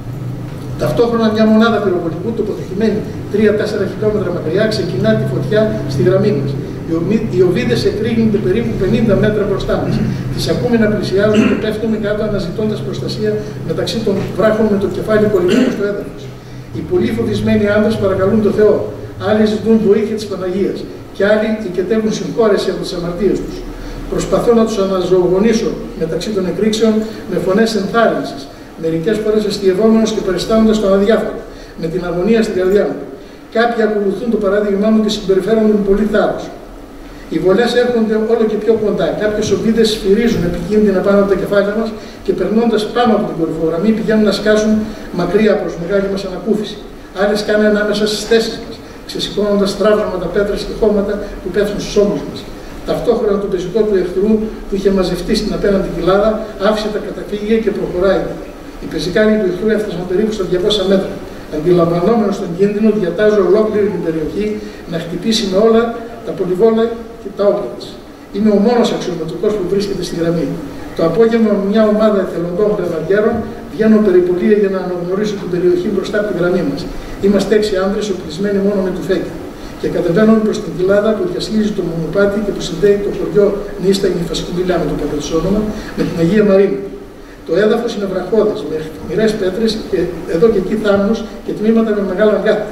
Ταυτόχρονα μια μονάδα πυροβολικού τοποθετημένη 3-4 χιλιόμετρα μακριά ξεκινά τη φωτιά στη γραμμή μας. Οι οβίδες εκρήγνονται περίπου 50 μέτρα μπροστά μας. Τις ακούμε να πλησιάζουν και πέφτουμε κάτω αναζητώντας προστασία μεταξύ των βράχων με το κεφάλι κολλημένο στο έδαφος. Οι πολύ φοβισμένοι άντρες παρακαλούν τον Θεό. Άλλοι ζητούν βοήθεια της Παναγίας. Και άλλοι οικετεύουν συγχώρεση από τις αμαρτίες τους. Προσπαθώ να τους αναζωογονήσω μεταξύ των εκρήξεων με φωνές ενθάρρυνσης. Μερικές φορές αστειευόμενος και περιστάνοντας τον αδιάφορο, με την αγωνία στην καρδιά μου. Κάποιοι ακολουθούν το παράδειγμά μου και συμπεριφέρονται με πολύ θάρρος. Οι βολές έρχονται όλο και πιο κοντά. Κάποιες οβίδες σφυρίζουν επικίνδυνα πάνω από τα κεφάλια μας και περνώντας πάνω από την κορυφογραμμή πηγαίνουν να σκάσουν μακριά προς μεγάλη μας ανακούφιση. Άλλες κάνουν ανάμεσα στις θέσεις μας, ξεσηκώνοντας τραύματα, πέτρες και χώματα που πέφτουν στους ώμους μας. Ταυτόχρονα το πεζικό του εχθρού που είχε μαζευτεί στην απέναντι κοιλάδα άφησε τα καταφύγια και προχωράει. Οι πεζικάροι του εχθρού έφτασαν περίπου στα 200 μέτρα. Αντιλαμβανόμενος τον κίνδυνο, διατάζω ολόκληρη την περιοχή να χτυπήσει με όλα τα πολυβόλα και τα όπλα της. Είμαι ο μόνος αξιωματικός που βρίσκεται στη γραμμή. Το απόγευμα με μια ομάδα εθελοντών γρεναδιέρων βγαίνω περιπολία για να αναγνωρίσω την περιοχή μπροστά από τη γραμμή μας. Είμαστε 6 άντρες οπλισμένοι μόνο με τουφέκια. Και κατεβαίνουμε προς την κοιλάδα που διασχίζει το μονοπάτι και που συνδέει το χωριό Νίστα, η Νυφασκουμπηλιά με το πατρικό όνομα, με την Αγία Μαρίνα. Το έδαφος είναι βραχώδες, με μοιρές πέτρες και εδώ και εκεί θάμνους και τμήματα με μεγάλα αγκάθια.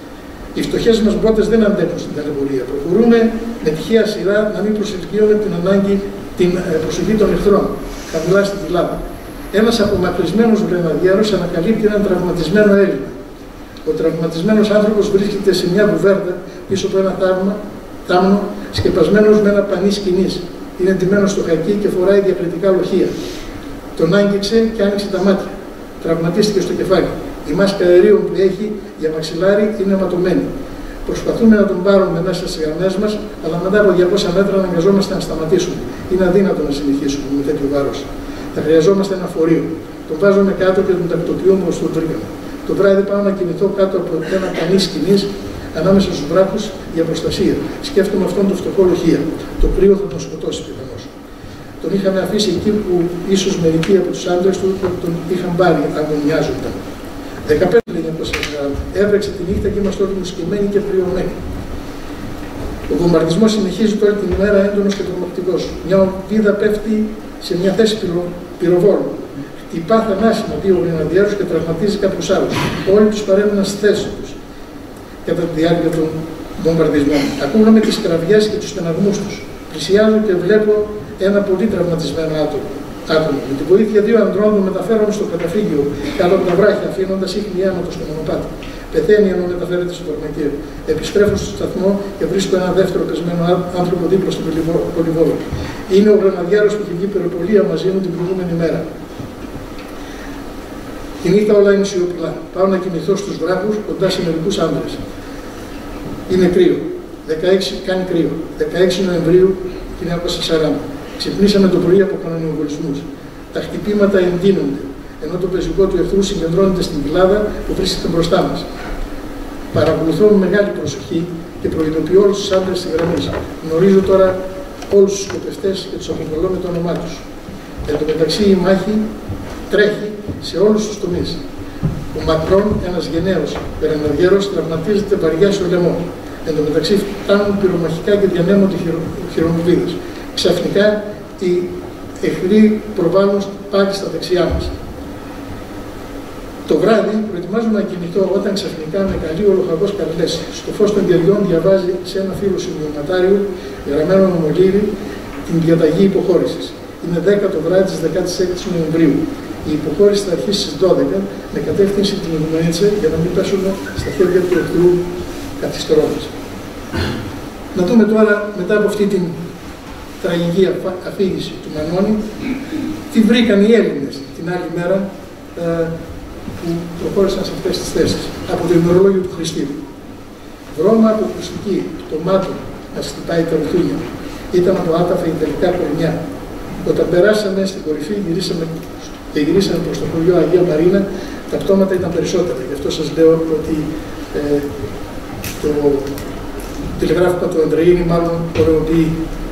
Οι φτωχές μας μπότες δεν αντέχουν στην ταλαιπωρία. Προχωρούμε με τυχαία σειρά να μην προσελκύουμε την προσοχή των εχθρών, χαμηλά στην κοιλάδα. Ένας απομακρυσμένος γρεναδιέρος ανακαλύπτει έναν τραυματισμένο Έλληνα. Ο τραυματισμένος άνθρωπος βρίσκεται σε μια βουβέρτα πίσω από ένα θάμνο, σκεπασμένος με ένα πανί σκηνής. Είναι ντυμένος στο χακί και φοράει διακριτικά λοχεία. Τον άγγιξε και άνοιξε τα μάτια. Τραυματίστηκε στο κεφάλι. Η μάσκα αερίων που έχει για μαξιλάρι είναι ματωμένη. Προσπαθούμε να τον πάρουμε μέσα στις γραμμές μας, αλλά μετά από 200 μέτρα αναγκαζόμαστε να σταματήσουμε. Είναι αδύνατο να συνεχίσουμε με τέτοιο βάρος. Θα χρειαζόμαστε ένα φορείο. Τον βάζουμε κάτω και τον τακτοποιούμε ως το τρίγωνο. Το βράδυ πάω να κινηθώ κάτω από ένα πανί σκηνής ανάμεσα στους βράχους για προστασία. Σκέφτομαι αυτόν τον φτωχό λοχεία. Το κρύο θα τον σκοτώσει πιθανώς. Τον είχαμε αφήσει εκεί που ίσως μερικοί από τους άντρες του τον είχαν πάρει, αγωνιάζονταν. 15.940. Έβρεξε τη νύχτα και είμαστε όλοι μουσκεμένοι και πληρωμένοι. Ο βομβαρδισμός συνεχίζεται όλη την ημέρα έντονος και τρομακτικός. Μια οβίδα πέφτει σε μια θέση πυροβόλου. Χτυπά θανάσιμα δύο γρεναδιέρους και τραυματίζει κάποιους άλλους. Όλοι τους παρέμειναν στις θέσεις τους κατά τη διάρκεια των βομβαρδισμών. Ακούγαμε τις κραυγές και τους στεναγμούς τους. Πλησιάζω και βλέπω ένα πολύ τραυματισμένο άτομο. Με τη βοήθεια δύο ανδρών τον μεταφέραμε στο καταφύγιο κάτω από τα βράχια, αφήνοντας ίχνη αίματος στο μονοπάτι. Πεθαίνει ενώ μεταφέρεται στο φαρμακείο. Επιστρέφω στο σταθμό και βρίσκω ένα δεύτερο πεσμένο άνθρωπο δίπλα στο πολυβόλο. Είναι ο γραναδιάρος που είχε βγει περιπολία μαζί μου την προηγούμενη μέρα. Τη νύχτα όλα είναι σιωπηλά. Πάω να κοιμηθώ στους βράχους κοντά σε μερικούς άντρες. Είναι κρύο. Κάνει κρύο. 16 Νοεμβρίου 1940. Ξυπνήσαμε το πρωί από κανονιοβολισμούς. Τα χτυπήματα εντείνονται, ενώ το πεζικό του εχθρού συγκεντρώνεται στην κοιλάδα που βρίσκεται μπροστά μας. Παρακολουθώ με μεγάλη προσοχή και προειδοποιώ όλους τους άντρες της γραμμής. Γνωρίζω τώρα όλους τους σκοπευτές και τους αποκαλώ με το όνομά τους. Εν τω μεταξύ η μάχη τρέχει σε όλους τους τομείς. Ο Μακρόν, ένας γενναίος γραναδιέρος, τραυματίζεται βαριά στο λαιμό. Εν τω μεταξύ φτάνουν πυρομαχικά και διανέμονται χειρομοβίδες. Ξαφνικά οι εχθροί προβάλλουν πάλι στα δεξιά μας. Το βράδυ προετοιμάζομαι να κοιμηθώ όταν ξαφνικά με καλεί ο λοχαγός Καρλές. Στο φως των κεριών διαβάζει σε ένα φύλλο σημειωματάριο γραμμένο με μολύβι την διαταγή υποχώρησης. Είναι 10 το βράδυ της 16 Νοεμβρίου. Η υποχώρηση θα αρχίσει στις 12 με κατεύθυνση την Ιγουμενίτσα για να μην πέσουν στα χέρια του εχθρού καθυστερώντας. Να δούμε τώρα, μετά από αυτή την τραγική αφήγηση του Μανώνη, τι βρήκαν οι Έλληνες την άλλη μέρα που προχώρησαν σε αυτές τις θέσεις. Από το ημερολόγιο του Χριστίδου. Βρώμα από ακουστική, το μάτο να χτυπάει τα ρουθούνια. Ήταν από άταφα ιταλικά κορμιά. Όταν περάσαμε στην κορυφή και γυρίσαμε προς το χωριό Αγία Μαρίνα, τα πτώματα ήταν περισσότερα. Γι' αυτό σας λέω ότι το τηλεγράφημα του Ανδρεΐνη μάλλον ωρεοποιεί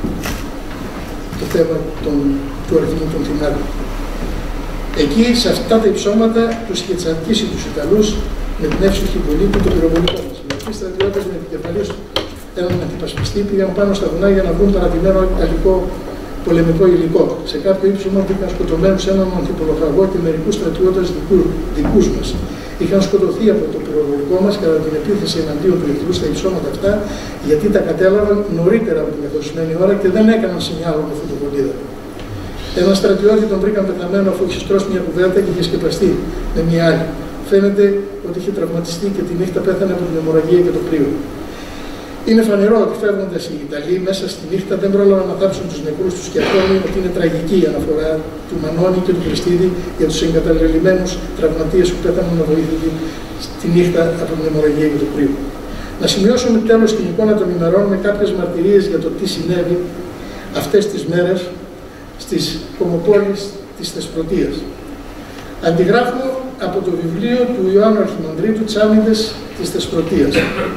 το θέμα του αριθμού των θυμάτων. Εκεί, σε αυτά τα υψώματα, τους είχε τσακίσει τους Ιταλούς με την εύστοχη πολύ του το πυροβολικό μας. Οι στρατιώτες με επικεφαλής έναν αντιπασπιστή πήγαν πάνω στα βουνά για να βρουν παρατημένο ιταλικό πολεμικό υλικό. Σε κάποιο ύψωμα πήγαν σκοτωμένους έναν ανθιπολογαγό και μερικούς στρατιώτες δικούς μας. Είχαν σκοτωθεί από το πυροβολικό μας κατά την επίθεση εναντίον του εχθρού στα υψώματα αυτά, γιατί τα κατέλαβαν νωρίτερα από την καθορισμένη ώρα και δεν έκαναν σινιάλο με φωτοβολίδα. Έναν στρατιώτη τον βρήκαν πεθαμένο αφού είχε στρώσει μια κουβέρτα και είχε σκεπαστεί με μια άλλη. Φαίνεται ότι είχε τραυματιστεί και τη νύχτα πέθανε από την αιμορραγία και το κρύο. Είναι φανερό ότι φεύγοντας οι Ιταλοί μέσα στη νύχτα δεν πρόλαβαν να θάψουν τους νεκρούς τους και ακόμη ότι είναι τραγική η αναφορά του Μανώνη και του Χριστίδη για τους εγκαταλελειμμένους τραυματίες που πέθαναν αβοήθητοι τη νύχτα από την αιμορραγία και το κρύο. Να σημειώσουμε τέλος την εικόνα των ημερών με κάποιες μαρτυρίες για το τι συνέβη αυτές τις μέρες στις κομμοπόλεις της Θεσπρωτείας. Αντιγράφω από το βιβλίο του Ιωάννου Αρχιμανδρίτου «Τσάμιδες της Θεσπρωτείας».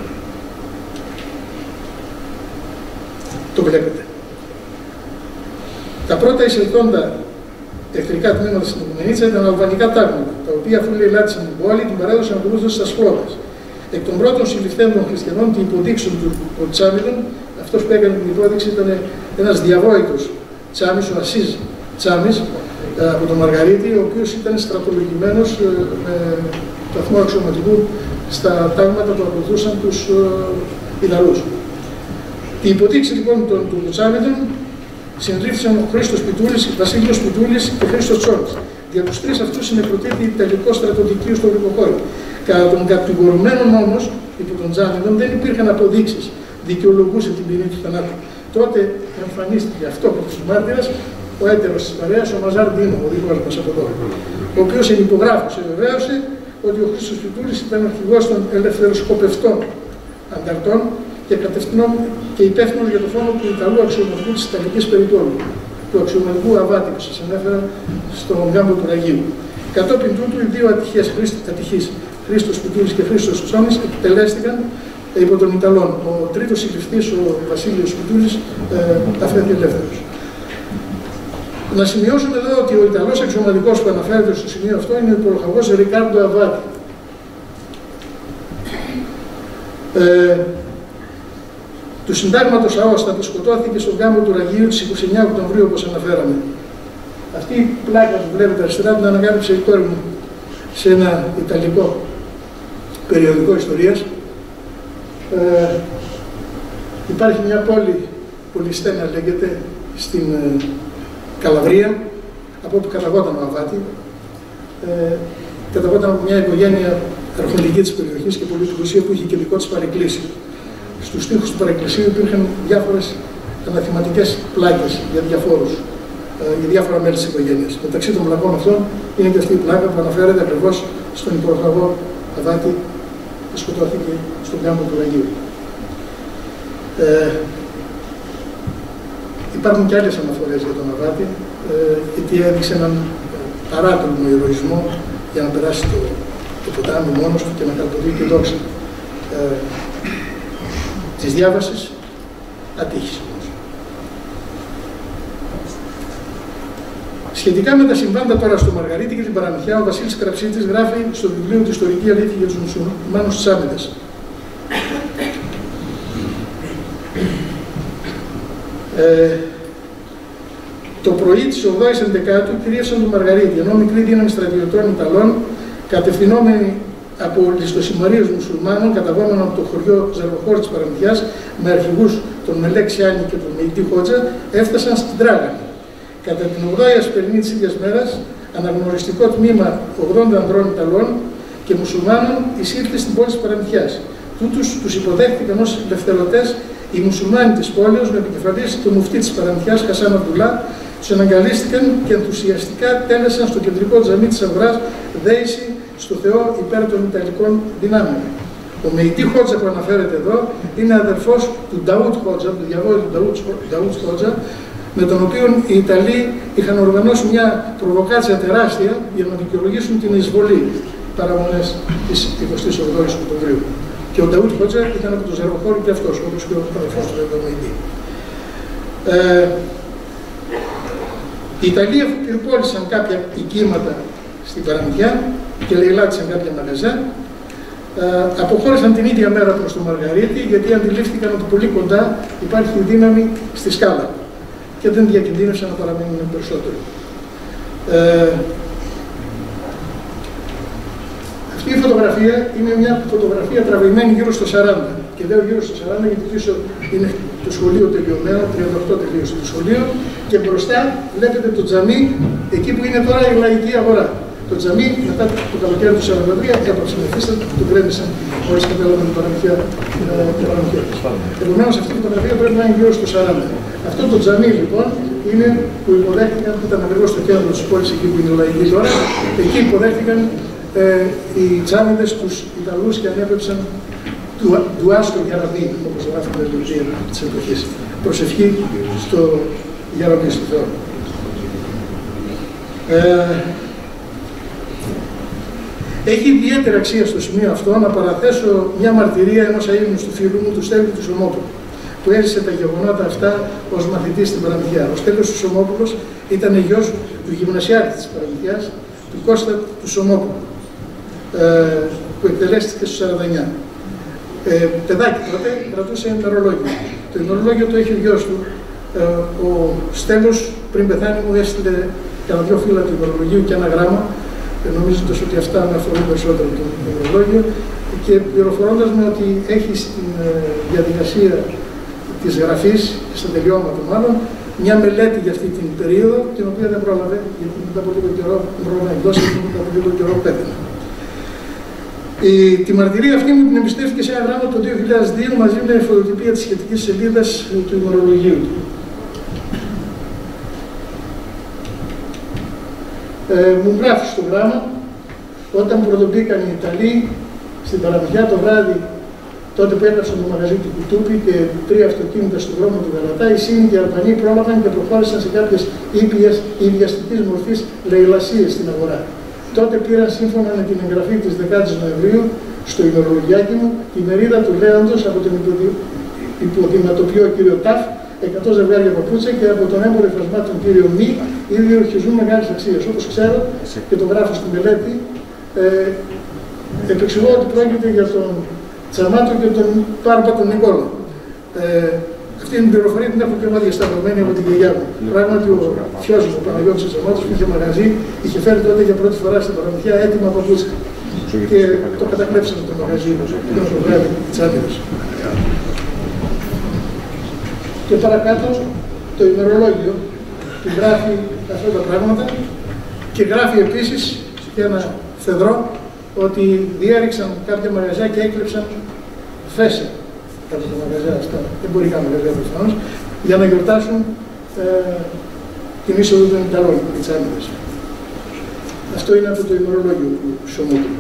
Το βλέπετε. Τα πρώτα εισελθόντα εχθρικά τμήματα στην Ιγουμενίτσα ήταν αλβανικά τάγματα, τα οποία αφού λαιλάτισαν την πόλη, την παρέδωσαν ακολούθως στα Σφόδας. Εκ των πρώτων συλληφθέντων χριστιανών την υποδείξουν των Τσάμιδων, αυτός που έκανε την υπόδειξη ήταν ένας διαβόητος Τσάμις, ο Ασίζ Τσάμις, από τον Μαργαρίτη, ο οποίος ήταν στρατολογημένος με βαθμό αξιωματικού στα τάγματα που ακολουθούσαν τους Ιταλούς. Η υποδείξη λοιπόν των Τσάμιδων συντρίφθησαν ο Χρήστος Πιτούλης, Βασίλειος Πιτούλης και Χρήστος Τσόλης. Για τους τρεις αυτούς συνεκροτήθη Ιταλικό στρατοδικείο στο Γρηγοχώρι. Κατά των κατηγορουμένων όμως, υπό των Τσάμιδων, δεν υπήρχαν αποδείξεις δικαιολογούσε την ποινή του θανάτου. Τότε εμφανίστηκε αυτό από τους μάρτυρες, ο έτερος της παρέας, ο Μαζάρ Ντίνο, ο δικός μας από εδώ, ο οποίος ενυπογράφησε, βεβαίωσε ότι ο Χρήστος Πιτούλης ήταν αρχηγός των ελευθεροσκοπευτών ανταρτών και υπεύθυνος για το φόνο του Ιταλού αξιωματικού της Ιταλικής Περιτόλου, του αξιωματικού Αβάτη που σας ανέφερα στον κάμπο του Ραγίου. Κατόπιν τούτου, οι δύο ατυχείς, Χρήστος Πιτούλης και Χρήστος Τσόμης, εκτελέστηκαν υπό των Ιταλών. Ο τρίτος συλληφθής, ο Βασίλειος Πιτούλης, αφέθη ελεύθερος. Να σημειώσουμε εδώ ότι ο Ιταλός αξιωματικός που αναφέρεται στο σημείο αυτό είναι ο υπολογαγός Ρικάρντο Αβάτη. Του συντάγματος Αώστα που σκοτώθηκε στον κάμπο του Ραγίου της 29 Οκτωβρίου, όπως αναφέραμε. Αυτή η πλάκα που βλέπετε αριστερά την ανακάλυψε η κόρη μου σε ένα ιταλικό περιοδικό ιστορίας. Υπάρχει μια πόλη, Πολυστένα λέγεται, στην Καλαβρία, από όπου καταγόταν ο Αβάτη. Καταγόταν από μια οικογένεια αρχοντική της περιοχής και πολύ πλουσία που είχε και δικό της παρεκκλήσιο. Στους τοίχους του παρεκκλησίου υπήρχαν διάφορες αναθηματικές πλάκες για διάφορα μέλη της οικογένειας. Μεταξύ των πλακών αυτών είναι και αυτή η πλάκα που αναφέρεται ακριβώς στον υπουργό Αβάτη που σκοτώθηκε στον κάμπο του Αγίου. Υπάρχουν και άλλες αναφορές για τον Αβάτη, γιατί έδειξε έναν παράτολμο ηρωισμό για να περάσει το ποτάμι μόνος του και να καλποδεί τη δόξα. Της διάβασης ατύχησε όμως. Σχετικά με τα συμβάντα τώρα στο Μαργαρίτη και την Παραμυθιά, ο Βασίλης Κραψίτης γράφει στο βιβλίο του «Ιστορική αλήθεια για τους μουσουλμάνους της Άμυντας». Το πρωί της 8ης Ενδεκάτου κυρίευσαν τον Μαργαρίτη, ενώ μικρή δύναμη στρατιωτών Ιταλών, κατευθυνόμενοι από ληστοσημαρίες μουσουλμάνων, καταγόμενων από το χωριό Ζερβοχώρη της Παραμυθιάς, με αρχηγούς τον Μελέκ Σιάννη και τον Μεϊτή Χότζα, έφτασαν στην Τράγανη. Κατά την 8η ασπερινή της ίδιας μέρας, αναγνωριστικό τμήμα 80 ανδρών Ιταλών και μουσουλμάνων εισήλθε στην πόλη της Παραμυθιάς. Τούτους τους υποδέχτηκαν ως ελευθερωτές οι μουσουλμάνοι της πόλεως με επικεφαλής τον μουφτή της Παραμυθιάς, Χασάν Αμπτουλά, τους αναγκαλίστηκαν και ενθουσιαστικά τέλεσαν στο κεντρικό τζαμί της αγοράς δέηση στο Θεό υπέρ των Ιταλικών δυνάμεων. Ο Μεϊτή Χότζα που αναφέρεται εδώ είναι αδερφός του Νταούτ Χότζα, του διαβόλου Νταούτ Χότζα, με τον οποίο οι Ιταλοί είχαν οργανώσει μια προβοκάτσια τεράστια για να δικαιολογήσουν την εισβολή παραμονές της 28ης Οκτωβρίου. Και ο Νταούτ Χότζα ήταν από το Ζερβοχώρη και αυτός, όπως και ο αδερφός του Μεϊτή. Οι Ιταλοί πυρπόλησαν κάποια οικήματα στην Παραμυθιά και λαιλάτισαν κάποια μαγαζιά. Αποχώρησαν την ίδια μέρα προς το Μαργαρίτη, γιατί αντιλήφθηκαν ότι πολύ κοντά υπάρχει δύναμη στη σκάλα και δεν διακινδύνευσαν να παραμείνουν περισσότερο. Αυτή η φωτογραφία είναι μια φωτογραφία τραβηγμένη γύρω στο 40. Και λέω γύρω στο 40 γιατί πίσω είναι το σχολείο τελειωμένο, 38 τελείωσε το σχολείο, και μπροστά βλέπετε το τζαμί, εκεί που είναι τώρα η λαϊκή αγορά. Το τζαμί μετά το καλοκαίρι του 1943 έπαψε να υφίσταται, το γκρέμισαν μόλις κατέλαβαν την Παραμυθιά. Επομένως αυτή η φωτογραφία πρέπει να είναι γύρω στο 40. Αυτό το τζαμί λοιπόν είναι που υποδέχτηκαν, που ήταν ακριβώς στο κέντρο της πόλης, εκεί που είναι η λαϊκή τώρα, εκεί υποδέχτηκαν οι τζάμιδες τους Ιταλούς και ανέπεψαν του Άστο Γιαραμί, όπως γράφει η μελετουργία της εποχής. Προσευχή στο Γιαραμί, στο Θεό. Έχει ιδιαίτερη αξία στο σημείο αυτό να παραθέσω μια μαρτυρία ενός αείμνηστου φίλου μου, του Στέλιου του Σωμόπουλου, που έζησε τα γεγονότα αυτά ως μαθητής στην Παραμυθιά. Ο Στέλιος του Σωμόπουλος ήταν γιος του γυμνασιάρχη της Παραμυθιάς, του Κώστα του Σωμόπουλου, που εκτελέστηκε στο 49. Παιδάκι τότε κρατούσε ημερολόγιο. Το ημερολόγιο το έχει ο γιος του. Ο Στέλιος πριν πεθάνει μου έστειλε κανένα δυο φύλλα του ημερολογίου και ένα γράμμα, νομίζοντας ότι αυτά με αφορούν περισσότερο το ημερολόγιο, και πληροφορώντας με ότι έχει στην διαδικασία της γραφής, στα τελειώματα μάλλον, μια μελέτη για αυτή την περίοδο, την οποία δεν πρόλαβε, γιατί μετά από λίγο καιρό δεν πρόλαβε να εκδώσει, γιατί μετά από λίγο καιρό πέθανε. Τη μαρτυρία αυτή μου την εμπιστεύτηκε σε ένα γράμμα το 2002 μαζί με φωτοτυπία της σχετικής σελίδας του ημερολογίου του. Μου γράφει στο γράμμα, όταν πρωτομπήκαν οι Ιταλοί στην Παραμυθιά το βράδυ, τότε που έκαψαν το μαγαζί του Κουτούπη και 3 αυτοκίνητα στον δρόμο του Γαλατά, οι Σύνοι και οι Αλβανοί πρόλαβαν και προχώρησαν σε κάποιες ήπιες ή βιαστικής μορφής λαιλασίες στην αγορά. Τότε πήραν σύμφωνα με την εγγραφή της 10ης Νοεμβρίου στο ημερολογιάκι μου τη μερίδα του Λέοντος από τον υποδηματοποιό κύριο Ταφ, 100 ζευγάρια παπούτσια, και από τον έμπορο υφασμάτων κύριο Μη, ήδη ορχιζούν μεγάλες αξίες. Όπως ξέρω και το γράφω στη μελέτη, επεξηγώ ότι πρόκειται για τον Τσαμάτο και τον Πάρπα τον Νικόλα. Αυτή την πληροφορία την έχω και εγώ διασταυρωμένη από την γιαγιά μου. Πράγματι, ο φιός μου, ο Παναγιώτης Τσαμάτος, που είχε μαγαζί, είχε φέρει τότε για πρώτη φορά στην Παραμυθιά έτοιμα παπούτσια. Και το κατακλέψαμε το μαγαζί μου, ήταν το βράδυ της Άμυρας. Και παρακάτω το ημερολόγιο που γράφει αυτά τα πράγματα και γράφει επίσης και ένα φεδρό ότι διέριξαν κάποια μαγαζιά και έκλεψαν φέσα από τα μαγαζιά αυτά, εμπορικά μαγαζιά προφανώς, για να γιορτάσουν την είσοδο των Ιταλών, οι Τσάνιδες. Αυτό είναι από το ημερολόγιο του Σωμότου.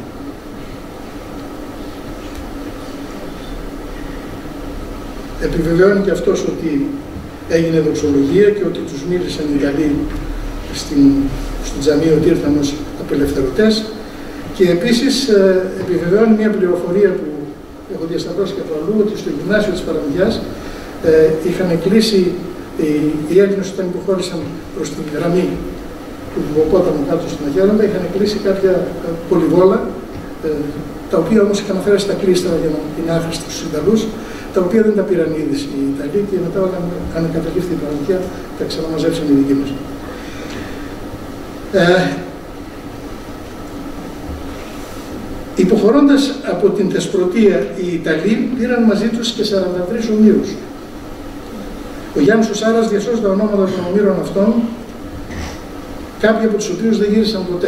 Επιβεβαιώνει και αυτός ότι έγινε δοξολογία και ότι τους μίλησαν οι Ιταλοί στο τζαμί ότι ήρθαν ως απελευθερωτές. Και επίσης επιβεβαιώνει μια πληροφορία που έχω διασταυρώσει και από αλλού, ότι στο γυμνάσιο της Παραμυθιάς είχαν κλείσει οι Έλληνες όταν υποχώρησαν προς την γραμμή του Βουκοπόταμου κάτω στην Αγέροντα, είχαν κλείσει κάποια πολυβόλα, τα οποία όμως είχαν φέρει στα κλείστρα για να είναι άχρηστα στους Ιταλούς, τα οποία δεν τα πήραν είδηση οι Ιταλοί και μετά όταν ανακαταλήφθη η Παραμυθιά τα ξαναμαζέψαν οι δικοί μας. Υποχωρώντας από την Θεσπρωτεία, οι Ιταλοί πήραν μαζί τους και 43 ομήρους. Ο Γιάννης ο Σάρας διασώζει τα ονόματα των ομήρων αυτών, κάποιοι από τους οποίους δεν γύρισαν ποτέ.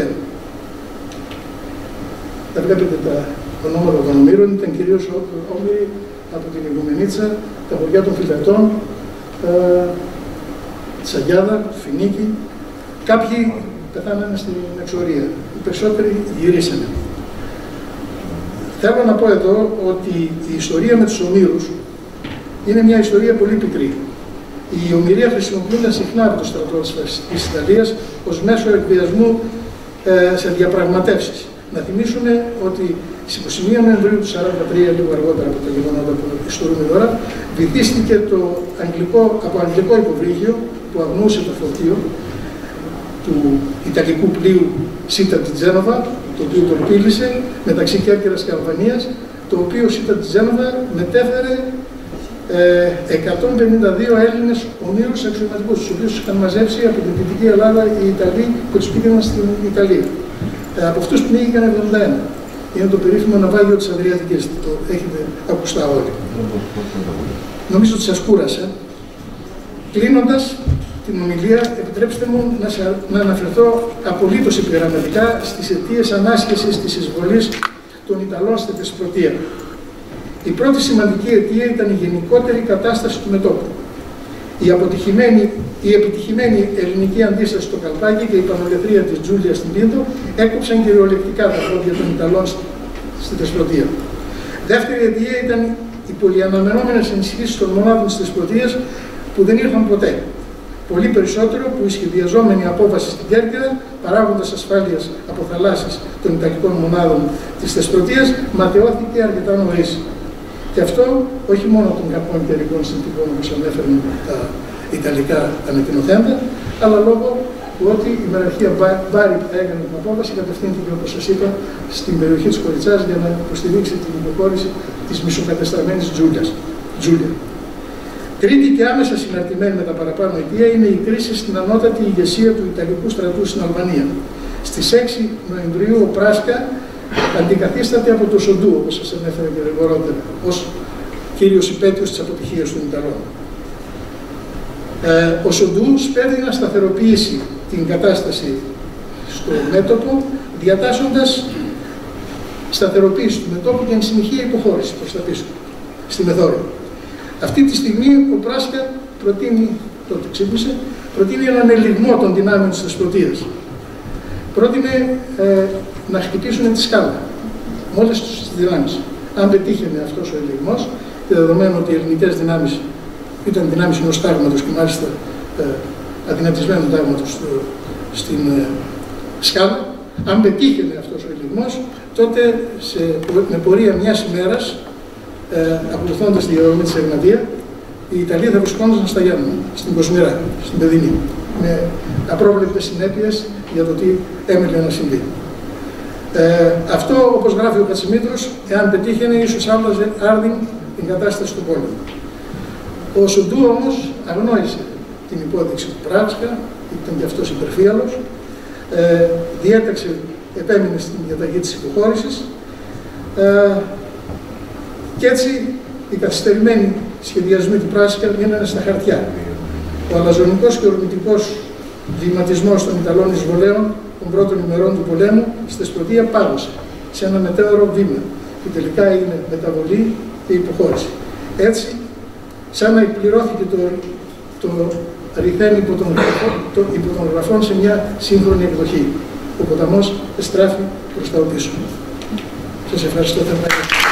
Τα βλέπετε τα ονόματα των ομήρων, ήταν κυρίως όμηροι από την Ιγουμενίτσα, τα χωριά των Φιλετών, Τσαγιάδα, Φινίκη. Κάποιοι πεθάνανε στην εξορία, οι περισσότεροι γυρίσανε. Θέλω να πω εδώ ότι η ιστορία με τους ομήρους είναι μια ιστορία πολύ πικρή. Η ομηρία χρησιμοποιούνται συχνά από το στρατό της Ιταλίας ως μέσο εκβιασμού σε διαπραγματεύσεις. Να θυμίσουμε ότι στις 21 Νοεμβρίου του 1943, λίγο αργότερα από τα γεγονότα που ιστορούμε τώρα, βυθίστηκε από αγγλικό υποβρύχιο που αγνοούσε το φορτίο του Ιταλικού πλοίου Σίτα τη Τζένοβα, το οποίο τον πύλησε μεταξύ Κέρκυρας και Αλβανίας, το οποίο Σίτα τη Τζένοβα μετέφερε 152 Έλληνες ομήρους αξιωματικούς, τους οποίους είχαν μαζέψει από την Δυτική Ελλάδα οι Ιταλοί που τους πήγαιναν στην Ιταλία. Από αυτούς πνίγηκαν 71. Είναι το περίφημο ναυάγιο της Αδριατικής. Το έχετε ακουστά όλοι. Νομίζω ότι σας κούρασα. Κλείνοντας την ομιλία, επιτρέψτε μου να αναφερθώ απολύτως επιγραμματικά στις αιτίες ανάσχεσης της εισβολής των Ιταλών στη Θεσπρωτεία. Η πρώτη σημαντική αιτία ήταν η γενικότερη κατάσταση του μετώπου. Η επιτυχημένη ελληνική αντίσταση στο Καλπάκι και η πανολεθρία της Τζούλια στην Πίντο έκοψαν κυριολεκτικά τα πόδια των Ιταλών στη Θεσπρωτεία. Δεύτερη αιτία ήταν οι πολυαναμενόμενες ενισχύσεις των μονάδων της Θεσπρωτείας που δεν ήρθαν ποτέ. Πολύ περισσότερο που η σχεδιαζόμενη απόβαση στην Κέρκυρα, παράγοντας ασφάλειας από θαλάσσης των Ιταλικών μονάδων της Θεσπρωτείας, ματαιώθηκε αρκετά νωρίς. Και αυτό όχι μόνο των κακών καιρικών συνθηκών όπως ανέφεραν τα Ιταλικά ανακοινοθέντα, αλλά λόγω του ότι η μεραρχία Μπάρι που θα έκανε την απόβαση κατευθύνθηκε, όπως σας είπα, στην περιοχή της Κοριτσάς για να υποστηρίξει την υποχώρηση της μισοκατεστραμμένης Τζούλια. Τρίτη και άμεσα συναρτημένη με τα παραπάνω αιτία είναι η κρίση στην ανώτατη ηγεσία του Ιταλικού στρατού στην Αλβανία. Στις 6 Νοεμβρίου ο Πράσκα αντικαθίσταται από το Σοντού, όπως σας ανέφερα και γρηγορότερα, ως κύριος υπέτειος της αποτυχίας των Ιταλών. Ο Σοντού σπέβδει να σταθεροποιήσει την κατάσταση στο μέτωπο, διατάσσοντας σταθεροποίηση του μετώπου και εν συνεχεία υποχώρηση προς τα πίσω, στη Μεθόριο. Αυτή τη στιγμή ο Πράσκα προτείνει, τότε ξύπνησε, προτείνει έναν ελιγμό των δυνάμεων της Θεσπρωτείας. Πρότεινε να χτυπήσουν τη Σκάλα, με όλες τις δυνάμεις. Αν πετύχαινε αυτός ο ελιγμός, και δεδομένου ότι οι ελληνικές δυνάμεις ήταν δυνάμεις ενός τάγματος και μάλιστα αδυνατισμένου τάγματος στην Σκάλα, αν πετύχαινε αυτός ο ελιγμός, τότε με πορεία μιας ημέρας, ακολουθώντας τη διαδρομή της Εγνατία, οι Ιταλοί θα βρισκόντουσαν στα Γιάννενα, στην Κοσμηρά, στην Παιδινή, με απρόβλεπτες συνέπειες για το τι έμελε να συμβεί. Αυτό, όπως γράφει ο Χατσιμήτρος, εάν πετύχαινε, ίσως άλλαζε άρδιν την κατάσταση του πόλεμου. Ο Σοντού όμως αγνόησε την υπόδειξη του Πράσκα, ήταν και αυτός υπερφύαλος, επέμεινε στην διαταγή της υποχώρησης, και έτσι οι καθυστερημένοι σχεδιασμοί του Πράσκα μείνανε στα χαρτιά. Ο αλαζονικός και ορμητικός βηματισμός των Ιταλών εισβολέων των πρώτων ημερών του πολέμου στη Θεσπρωτεία πάγωσε. σε ένα μετέωρο βήμα, που τελικά είναι μεταβολή και υποχώρηση. Έτσι, σαν να εκπληρώθηκε το ρηθέν υπό των γραφών σε μια σύγχρονη εκδοχή. Ο ποταμός εστράφει προς τα πίσω. Σας ευχαριστώ θερμά.